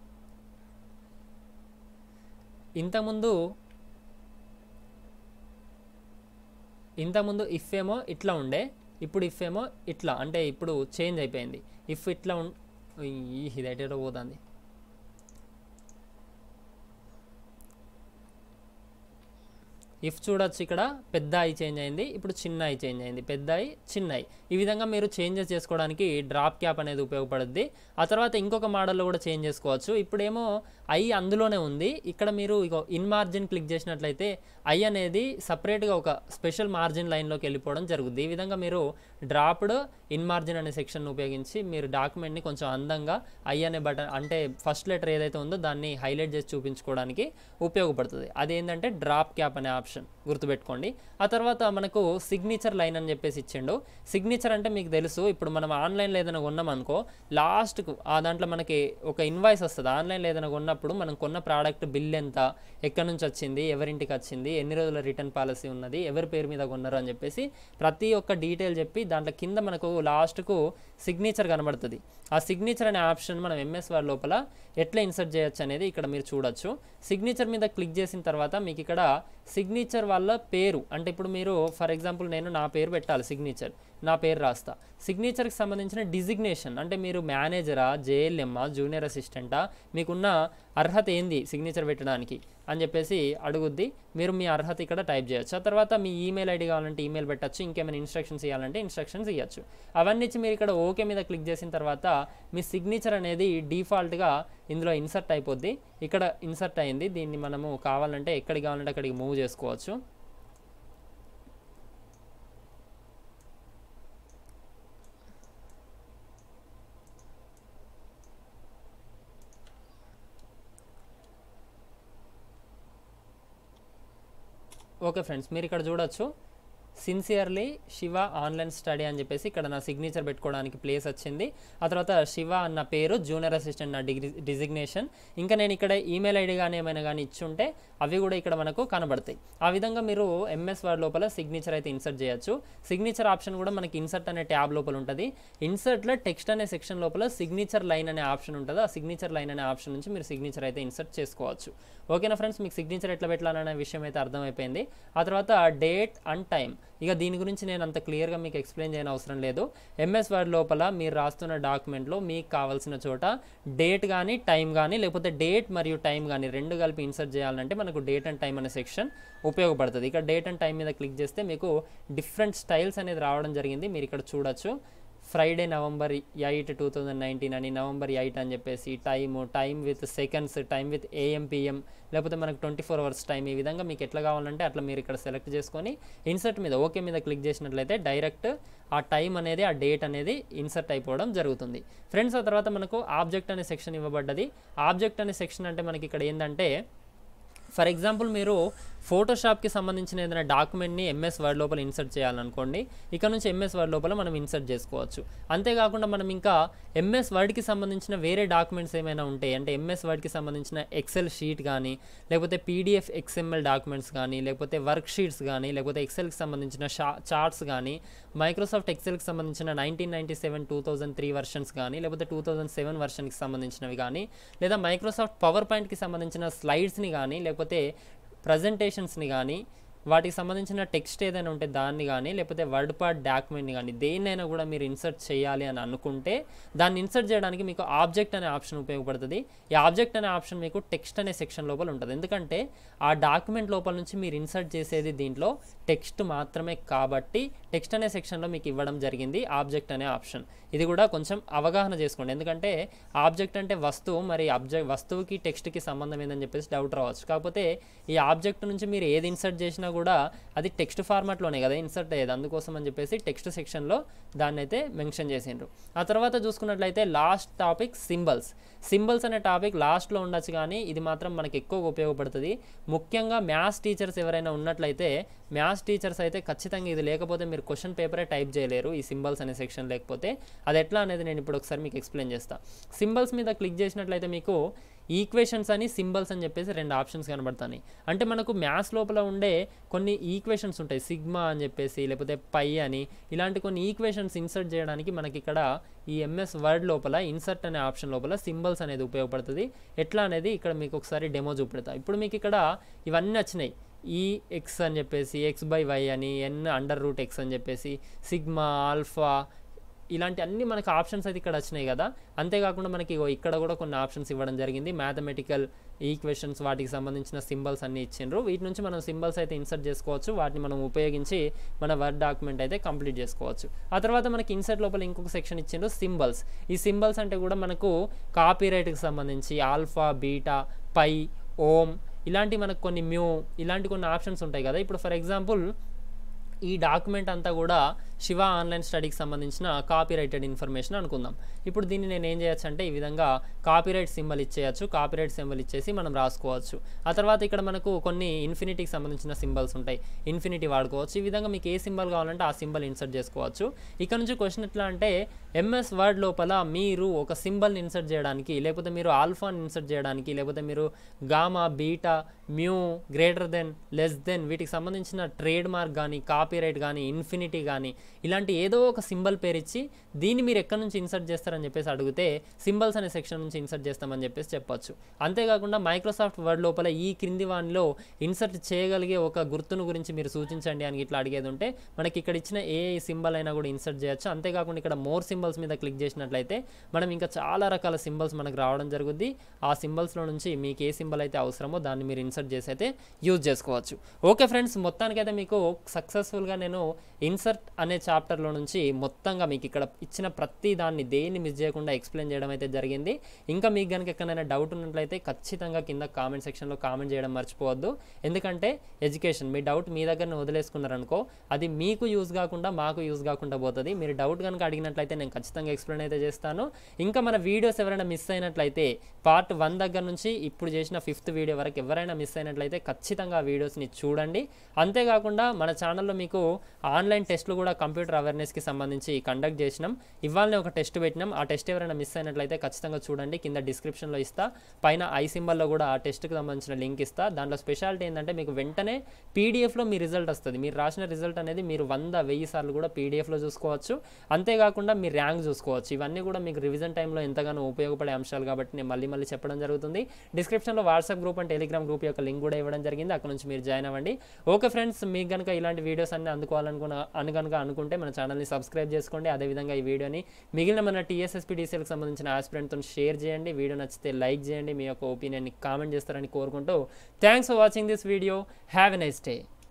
ఇంతకుముందు ఇంతకుముందు ఇఫ్ ఏమో ఇట్లా ఉండే, ఇప్పుడు ఇఫ్ ఏమో ఇట్లా, అంటే ఇప్పుడు చేంజ్ అయిపోయింది. ఇఫ్ ఇట్లా ఉం ఇది ఎటో పోతుంది. ఇఫ్ చూడొచ్చు, ఇక్కడ పెద్ద ఐ చేంజ్ అయింది, ఇప్పుడు చిన్న ఐ చేంజ్ అయింది, పెద్ద ఐ చిన్న ఐ. ఈ విధంగా మీరు చేంజెస్ చేసుకోవడానికి డ్రాప్ క్యాప్ అనేది ఉపయోగపడుద్ది. ఆ తర్వాత ఇంకొక మోడల్లో కూడా చేంజ్ చేసుకోవచ్చు. ఇప్పుడేమో ఐ అందులోనే ఉంది, ఇక్కడ మీరు ఇగో ఇన్ మార్జిన్ క్లిక్ చేసినట్లయితే ఐ అనేది సపరేట్గా ఒక స్పెషల్ మార్జిన్ లైన్లోకి వెళ్ళిపోవడం జరుగుద్ది. ఈ విధంగా మీరు డ్రాప్డ్ ఇన్ మార్జిన్ అనే సెక్షన్ ఉపయోగించి మీరు డాక్యుమెంట్ని కొంచెం అందంగా ఐ అనే బటన్ అంటే ఫస్ట్ లెటర్ ఏదైతే ఉందో దాన్ని హైలైట్ చేసి చూపించుకోవడానికి ఉపయోగపడుతుంది. అదేంటంటే డ్రాప్ క్యాప్ అనే ఆప్షన్ గుర్తుపెట్టుకోండి. ఆ తర్వాత మనకు సిగ్నేచర్ లైన్ అని చెప్పేసి ఇచ్చిండు. సిగ్నేచర్ అంటే మీకు తెలుసు, ఇప్పుడు మనం ఆన్లైన్లో ఏదైనా కొన్నాం అనుకో, లాస్ట్కు ఆ దాంట్లో మనకి ఒక ఇన్వాయిస్ వస్తుంది. ఆన్లైన్లో ఏదైనా కొన్నప్పుడు మనం కొన్న ప్రోడక్ట్ బిల్ ఎంత, ఎక్కడి నుంచి వచ్చింది, ఎవరింటికి వచ్చింది, ఎన్ని రోజుల రిటర్న్ పాలసీ ఉన్నది, ఎవరి పేరు మీద కొన్నారు అని చెప్పేసి ప్రతి ఒక్క డీటెయిల్ చెప్పి దాంట్లో కింద మనకు లాస్ట్కు సిగ్నేచర్ కనబడుతుంది. ఆ సిగ్నేచర్ అనే ఆప్షన్ మనం ఎంఎస్ వర్డ్ లోపల ఎట్లా ఇన్సర్ట్ చేయొచ్చు అనేది ఇక్కడ మీరు చూడొచ్చు. సిగ్నేచర్ మీద క్లిక్ చేసిన తర్వాత మీకు ఇక్కడ సిగ్నేచర్ సిగ్నేచర్ వాళ్ళ పేరు అంటే ఇప్పుడు మీరు ఫర్ ఎగ్జాంపుల్ నేను నా పేరు పెట్టాలి, సిగ్నేచర్ నా పేరు రాస్తా. సిగ్నేచర్కి సంబంధించిన డిజిగ్నేషన్ అంటే మీరు మేనేజరా, జేఎల్ఎమ్మా, జూనియర్ అసిస్టెంటా, మీకున్న అర్హత ఏంది సిగ్నేచర్ పెట్టడానికి అని చెప్పేసి అడుగుద్ది. మీరు మీ అర్హత ఇక్కడ టైప్ చేయొచ్చు. ఆ తర్వాత మీ ఈమెయిల్ ఐడి కావాలంటే ఈమెయిల్ పెట్టచ్చు, ఇంకేమైనా ఇన్స్ట్రక్షన్స్ ఇవ్వాలంటే ఇన్స్ట్రక్షన్స్ ఇవ్వచ్చు. అవన్నీ ఇచ్చి మీరు ఇక్కడ ఓకే మీద క్లిక్ చేసిన తర్వాత మీ సిగ్నేచర్ అనేది డిఫాల్ట్గా ఇందులో ఇన్సర్ట్ అయిపోద్ది. ఇక్కడ ఇన్సర్ట్ అయింది. దీన్ని మనము కావాలంటే ఎక్కడికి కావాలంటే అక్కడికి మూవ్ చేసుకోవచ్చు. ఓకే ఫ్రెండ్స్, మీరు ఇక్కడ చూడొచ్చు సిన్సియర్లీ శివ ఆన్లైన్ స్టడీ అని చెప్పేసి ఇక్కడ నా సిగ్నేచర్ పెట్టుకోవడానికి ప్లేస్ వచ్చింది. ఆ తర్వాత శివ అన్న పేరు, జూనియర్ అసిస్టెంట్ నా డిగ్రీ డిజిగ్నేషన్. ఇంకా నేను ఇక్కడ ఈమెయిల్ ఐడి కానీ ఏమైనా కానీ ఇచ్చుంటే అవి కూడా ఇక్కడ మనకు కనబడతాయి. ఆ విధంగా మీరు ఎంఎస్ వర్డ్ లోపల సిగ్నేచర్ అయితే ఇన్సర్ట్ చేయొచ్చు. సిగ్నేచర్ ఆప్షన్ కూడా మనకి ఇన్సర్ట్ అనే ట్యాబ్ లోపల ఉంటుంది. ఇన్సర్ట్లో టెక్స్ట్ అనే సెక్షన్ లోపల సిగ్నేచర్ లైన్ అనే ఆప్షన్ ఉంటుంది. ఆ సిగ్నేచర్ లైన్ అనే ఆప్షన్ నుంచి మీరు సిగ్నేచర్ అయితే ఇన్సర్ట్ చేసుకోవచ్చు. ఓకేనా ఫ్రెండ్స్, మీకు సిగ్నేచర్ ఎట్లా పెట్టాలనే విషయం అయితే అర్థమైపోయింది. ఆ తర్వాత డేట్ అండ్ టైం, ఇక దీని గురించి నేను అంత క్లియర్గా మీకు ఎక్స్ప్లెయిన్ చేయని అవసరం లేదు. ఎంఎస్ వర్డ్ లోపల మీరు రాస్తున్న డాక్యుమెంట్లో మీకు కావాల్సిన చోట డేట్ కానీ టైం కానీ లేకపోతే డేట్ మరియు టైం కానీ రెండు కలిపి ఇన్సర్ట్ చేయాలంటే మనకు డేట్ అండ్ టైం అనే సెక్షన్ ఉపయోగపడుతుంది. ఇక్కడ డేట్ అండ్ టైం మీద క్లిక్ చేస్తే మీకు డిఫరెంట్ స్టైల్స్ అనేది రావడం జరిగింది. మీరు ఇక్కడ చూడొచ్చు. Friday November eight two thousand nineteen అని, నవంబర్ ఎయిట్ అని చెప్పేసి time, time with seconds, time with AM PM, లేకపోతే మనకు ట్వంటీ ఫోర్ అవర్స్ టైం. ఈ విధంగా మీకు ఎట్లా కావాలంటే అట్లా మీరు ఇక్కడ సెలెక్ట్ చేసుకొని ఇన్సర్ట్ మీద ఓకే మీద క్లిక్ చేసినట్లయితే డైరెక్ట్ ఆ టైం అనేది, ఆ డేట్ అనేది ఇన్సర్ట్ అయిపోవడం జరుగుతుంది ఫ్రెండ్స్. ఆ తర్వాత మనకు ఆబ్జెక్ట్ అనే సెక్షన్ ఇవ్వబడ్డది. ఆబ్జెక్ట్ అనే సెక్షన్ అంటే మనకి ఇక్కడ ఏంటంటే ఫర్ ఎగ్జాంపుల్ మీరు ఫోటోషాప్కి సంబంధించిన ఏదైనా డాక్యుమెంట్ని ఎంఎస్ వర్డ్ లోపల ఇన్సర్ట్ చేయాలనుకోండి. ఇక్కడ నుంచి ఎంఎస్ వర్డ్ లోపల మనం ఇన్సర్ట్ చేసుకోవచ్చు. అంతేకాకుండా మనం ఇంకా ఎంఎస్ వర్డ్కి సంబంధించిన వేరే డాక్యుమెంట్స్ ఏమైనా ఉంటాయి అంటే ఎంఎస్ వర్డ్కి సంబంధించిన ఎక్సెల్ షీట్ కానీ లేకపోతే పీడిఎఫ్ ఎక్స్ఎంఎల్ డాక్యుమెంట్స్ కానీ లేకపోతే వర్క్ షీట్స్ కానీ లేకపోతే ఎక్సెల్కి సంబంధించిన షా చార్ట్స్ కానీ మైక్రోసాఫ్ట్ ఎక్సెల్కి సంబంధించిన nineteen ninety seven two thousand three versions కానీ లేకపోతే టూ థౌజండ్ సెవెన్ వర్షన్కి సంబంధించినవి కానీ లేదా మైక్రోసాఫ్ట్ పవర్ పాయింట్కి సంబంధించిన స్లైడ్స్ని కానీ లేకపోతే ప్రజెంటేషన్స్ని కానీ వాటికి సంబంధించిన టెక్స్ట్ ఏదైనా ఉంటే దాన్ని కానీ లేకపోతే వర్డ్ పార్ట్ డాక్యుమెంట్ని కానీ దేన్నైనా కూడా మీరు ఇన్సర్ట్ చేయాలి అని అనుకుంటే దాన్ని ఇన్సర్ట్ చేయడానికి మీకు ఆబ్జెక్ట్ అనే ఆప్షన్ ఉపయోగపడుతుంది. ఈ ఆబ్జెక్ట్ అనే ఆప్షన్ మీకు టెక్స్ట్ అనే సెక్షన్ లోపల ఉంటుంది. ఎందుకంటే ఆ డాక్యుమెంట్ లోపల నుంచి మీరు ఇన్సర్ట్ చేసేది దీంట్లో టెక్స్ట్ మాత్రమే కాబట్టి టెక్స్ట్ అనే సెక్షన్లో మీకు ఇవ్వడం జరిగింది ఆబ్జెక్ట్ అనే ఆప్షన్. ఇది కూడా కొంచెం అవగాహన చేసుకోండి. ఎందుకంటే ఆబ్జెక్ట్ అంటే వస్తువు, మరి ఆబ్జెక్ట్ వస్తువుకి టెక్స్ట్కి సంబంధం ఏందని చెప్పేసి డౌట్ రావచ్చు. కాకపోతే ఈ ఆబ్జెక్ట్ నుంచి మీరు ఏది ఇన్సర్ట్ చేసినా కూడా అది టెక్స్ట్ ఫార్మాట్లోనే కదా ఇన్సర్ట్ అయ్యేది. అందుకోసం అని చెప్పేసి టెక్స్ట్ సెక్షన్లో దాన్ని అయితే మెన్షన్ చేసిండ్రు. ఆ తర్వాత చూసుకున్నట్లయితే లాస్ట్ టాపిక్ సింబల్స్. సింబల్స్ అనే టాపిక్ లాస్ట్లో ఉండొచ్చు కానీ ఇది మాత్రం మనకి ఎక్కువగా ఉపయోగపడుతుంది. ముఖ్యంగా మ్యాథ్స్ టీచర్స్ ఎవరైనా ఉన్నట్లయితే మ్యాథ్స్ టీచర్స్ అయితే ఖచ్చితంగా ఇది లేకపోతే మీరు క్వశ్చన్ పేపరే టైప్ చేయలేరు ఈ సింబల్స్ అనే సెక్షన్ లేకపోతే. అది ఎట్లా అనేది నేను ఇప్పుడు ఒకసారి మీకు ఎక్స్ప్లెయిన్ చేస్తాను. సింబల్స్ మీద క్లిక్ చేసినట్లయితే మీకు ఈక్వేషన్స్ అని సింబల్స్ అని చెప్పేసి రెండు ఆప్షన్స్ కనబడతాయి. అంటే మనకు మ్యాథ్స్ లోపల ఉండే కొన్ని ఈక్వేషన్స్ ఉంటాయి, సిగ్మా అని చెప్పేసి లేకపోతే పై అని, ఇలాంటి కొన్ని ఈక్వేషన్స్ ఇన్సర్ట్ చేయడానికి మనకి ఇక్కడ ఈ ఎంఎస్ వర్డ్ లోపల ఇన్సర్ట్ అనే ఆప్షన్ లోపల సింబల్స్ అనేది ఉపయోగపడుతుంది. ఎట్లా అనేది ఇక్కడ మీకు ఒకసారి డెమో చూపెడతా. ఇప్పుడు మీకు ఇక్కడ ఇవన్నీ వచ్చినాయి, ఈ ఎక్స్ అని చెప్పేసి, ఎక్స్ బై వై అని, ఎన్ అండర్ రూట్ ఎక్స్ అని చెప్పేసి, సిగ్మా, ఆల్ఫా, ఇలాంటి అన్ని మనకి ఆప్షన్స్ అయితే ఇక్కడ వచ్చినాయి కదా. అంతేకాకుండా మనకి ఇక్కడ కూడా కొన్ని ఆప్షన్స్ ఇవ్వడం జరిగింది. మ్యాథమెటికల్ ఈక్వేషన్స్ వాటికి సంబంధించిన సింబల్స్ అన్ని ఇచ్చిండ్రు. వీటి నుంచి మనం సింబల్స్ అయితే ఇన్సర్ట్ చేసుకోవచ్చు. వాటిని మనం ఉపయోగించి మన వర్డ్ డాక్యుమెంట్ అయితే కంప్లీట్ చేసుకోవచ్చు. ఆ తర్వాత మనకి ఇన్సర్ట్ లోపల ఇంకొక సెక్షన్ ఇచ్చిండ్రు సింబల్స్. ఈ సింబల్స్ అంటే కూడా మనకు కాపీరైట్కి సంబంధించి ఆల్ఫా, బీటా, పై, ఓమ్ ఇలాంటి మనకు కొన్ని మ్యూ ఇలాంటి కొన్ని ఆప్షన్స్ ఉంటాయి కదా. ఇప్పుడు ఫర్ ఎగ్జాంపుల్ ఈ డాక్యుమెంట్ అంతా కూడా శివ ఆన్లైన్ స్టడీకి సంబంధించిన కాపీరైటెడ్ ఇన్ఫర్మేషన్ అనుకుందాం. ఇప్పుడు దీన్ని నేను ఏం చేయొచ్చు అంటే ఈ విధంగా కాపీరైట్ సింబల్ ఇచ్చేయచ్చు. కాపీరైట్ సింబల్ ఇచ్చేసి మనం రాసుకోవచ్చు. ఆ తర్వాత ఇక్కడ మనకు కొన్ని ఇన్ఫినిటీకి సంబంధించిన సింబల్స్ ఉంటాయి, ఇన్ఫినిటీ వాడుకోవచ్చు. ఈ విధంగా మీకు ఏ సింబల్ కావాలంటే ఆ సింబల్ ఇన్సర్ట్ చేసుకోవచ్చు. ఇక్కడ నుంచి క్వశ్చన్ ఎట్లా అంటే ఎంఎస్ వర్డ్ లోపల మీరు ఒక సింబల్ని ఇన్సర్ట్ చేయడానికి లేకపోతే మీరు ఆల్ఫాని ఇన్సర్ట్ చేయడానికి లేకపోతే మీరు gamma, beta, mu, greater than, less than వీటికి సంబంధించిన ట్రేడ్ మార్క్ కానీ కాపీరైట్ కానీ ఇన్ఫినిటీ కానీ ఇలాంటి ఏదో ఒక సింబల్ పేరు ఇచ్చి దీన్ని మీరు ఎక్కడి నుంచి ఇన్సర్ట్ చేస్తారని చెప్పేసి అడిగితే సింబల్స్ అనే సెక్షన్ నుంచి ఇన్సర్ట్ చేస్తామని చెప్పేసి చెప్పొచ్చు. అంతేకాకుండా మైక్రోసాఫ్ట్ వర్డ్ లోపల ఈ క్రింది వానిలో ఇన్సర్ట్ చేయగలిగే ఒక గుర్తును గురించి మీరు సూచించండి అని ఇట్లా అడిగేది ఉంటే మనకి ఇక్కడ ఇచ్చిన ఏ సింబల్ అయినా కూడా ఇన్సర్ట్ చేయొచ్చు. అంతేకాకుండా ఇక్కడ మోర్ సింబల్స్ మీద క్లిక్ చేసినట్లయితే మనం ఇంకా చాలా రకాల సింబల్స్ మనకు రావడం జరుగుద్ది. ఆ సింబల్స్లో నుంచి మీకు ఏ సింబల్ అయితే అవసరమో దాన్ని మీరు ఇన్సర్ట్ చేసి అయితే యూజ్ చేసుకోవచ్చు. ఓకే ఫ్రెండ్స్, మొత్తానికైతే మీకు సక్సెస్ఫుల్గా నేను ఇన్సర్ట్ అనే చాప్టర్లో నుంచి మొత్తంగా మీకు ఇక్కడ ఇచ్చిన ప్రతి దాన్ని దేన్ని మిస్ చేయకుండా ఎక్స్ప్లెయిన్ చేయడం అయితే జరిగింది. ఇంకా మీకు కనుక ఎక్కడైనా డౌట్ ఉన్నట్లయితే ఖచ్చితంగా కింద కామెంట్ సెక్షన్లో కామెంట్ చేయడం మర్చిపోవద్దు. ఎందుకంటే ఎడ్యుకేషన్ మీ డౌట్ మీ దగ్గరనే వదిలేసుకున్నారనుకో అది మీకు యూజ్ కాకుండా మాకు యూజ్ కాకుండా పోతుంది. మీరు డౌట్ కనుక అడిగినట్లయితే నేను ఖచ్చితంగా ఎక్స్ప్లెయిన్ అయితే చేస్తాను. ఇంకా మన వీడియోస్ ఎవరైనా మిస్ అయినట్లయితే పార్ట్ వన్ దగ్గర నుంచి ఇప్పుడు చేసిన ఫిఫ్త్ వీడియో వరకు ఎవరైనా మిస్ అయినట్లయితే ఖచ్చితంగా ఆ వీడియోస్ని చూడండి. అంతేకాకుండా మన ఛానల్లో మీకు ఆన్లైన్ టెస్ట్లు కూడా కంప్యూటర్ అవేర్నెస్కి సంబంధించి కండక్ట్ చేసినాం. ఇవాళనే ఒక టెస్ట్ పెట్టినాం. ఆ టెస్ట్ ఎవరైనా మిస్ అయినట్లయితే ఖచ్చితంగా చూడండి. కింద డిస్క్రిప్షన్లో ఇస్తా, పైన ఐ సింబల్లో కూడా ఆ టెస్ట్కి సంబంధించిన లింక్ ఇస్తా. దాంట్లో స్పెషాలిటీ ఏంటంటే మీకు వెంటనే పీడిఎఫ్లో మీ రిజల్ట్ వస్తుంది. మీరు రాసిన రిజల్ట్ అనేది మీరు వంద వెయ్యి సార్లు కూడా పీడిఎఫ్లో చూసుకోవచ్చు. అంతేకాకుండా మీ ర్యాంక్ చూసుకోవచ్చు. ఇవన్నీ కూడా మీకు రివిజన్ టైంలో ఎంతగానో ఉపయోగపడే అంశాలు కాబట్టి నేను మళ్ళీ మళ్ళీ చెప్పడం జరుగుతుంది. డిస్క్రిప్షన్లో WhatsApp group and Telegram group యొక్క లింక్ కూడా ఇవ్వడం జరిగింది. అక్కడ నుంచి మీరు జాయిన్ అవ్వండి. ఓకే ఫ్రెండ్స్, మీకు కనుక ఇలాంటి వీడియోస్ అన్ని అందుకోవాలనుకున్న అని కనుక అనుకుంటే మన ఛానల్ని సబ్స్క్రైబ్ చేసుకోండి. అదేవిధంగా ఈ వీడియోని మిగిలిన మన టీఎస్ఎస్పీడీసీఎల్కి సంబంధించిన ఆస్పిరెంట్తో షేర్ చేయండి. వీడియో నచ్చితే లైక్ చేయండి. మీ యొక్క ఒపీనియన్ని కామెంట్ చేస్తారని కోరుకుంటూ thanks for watching this video. Have a nice day.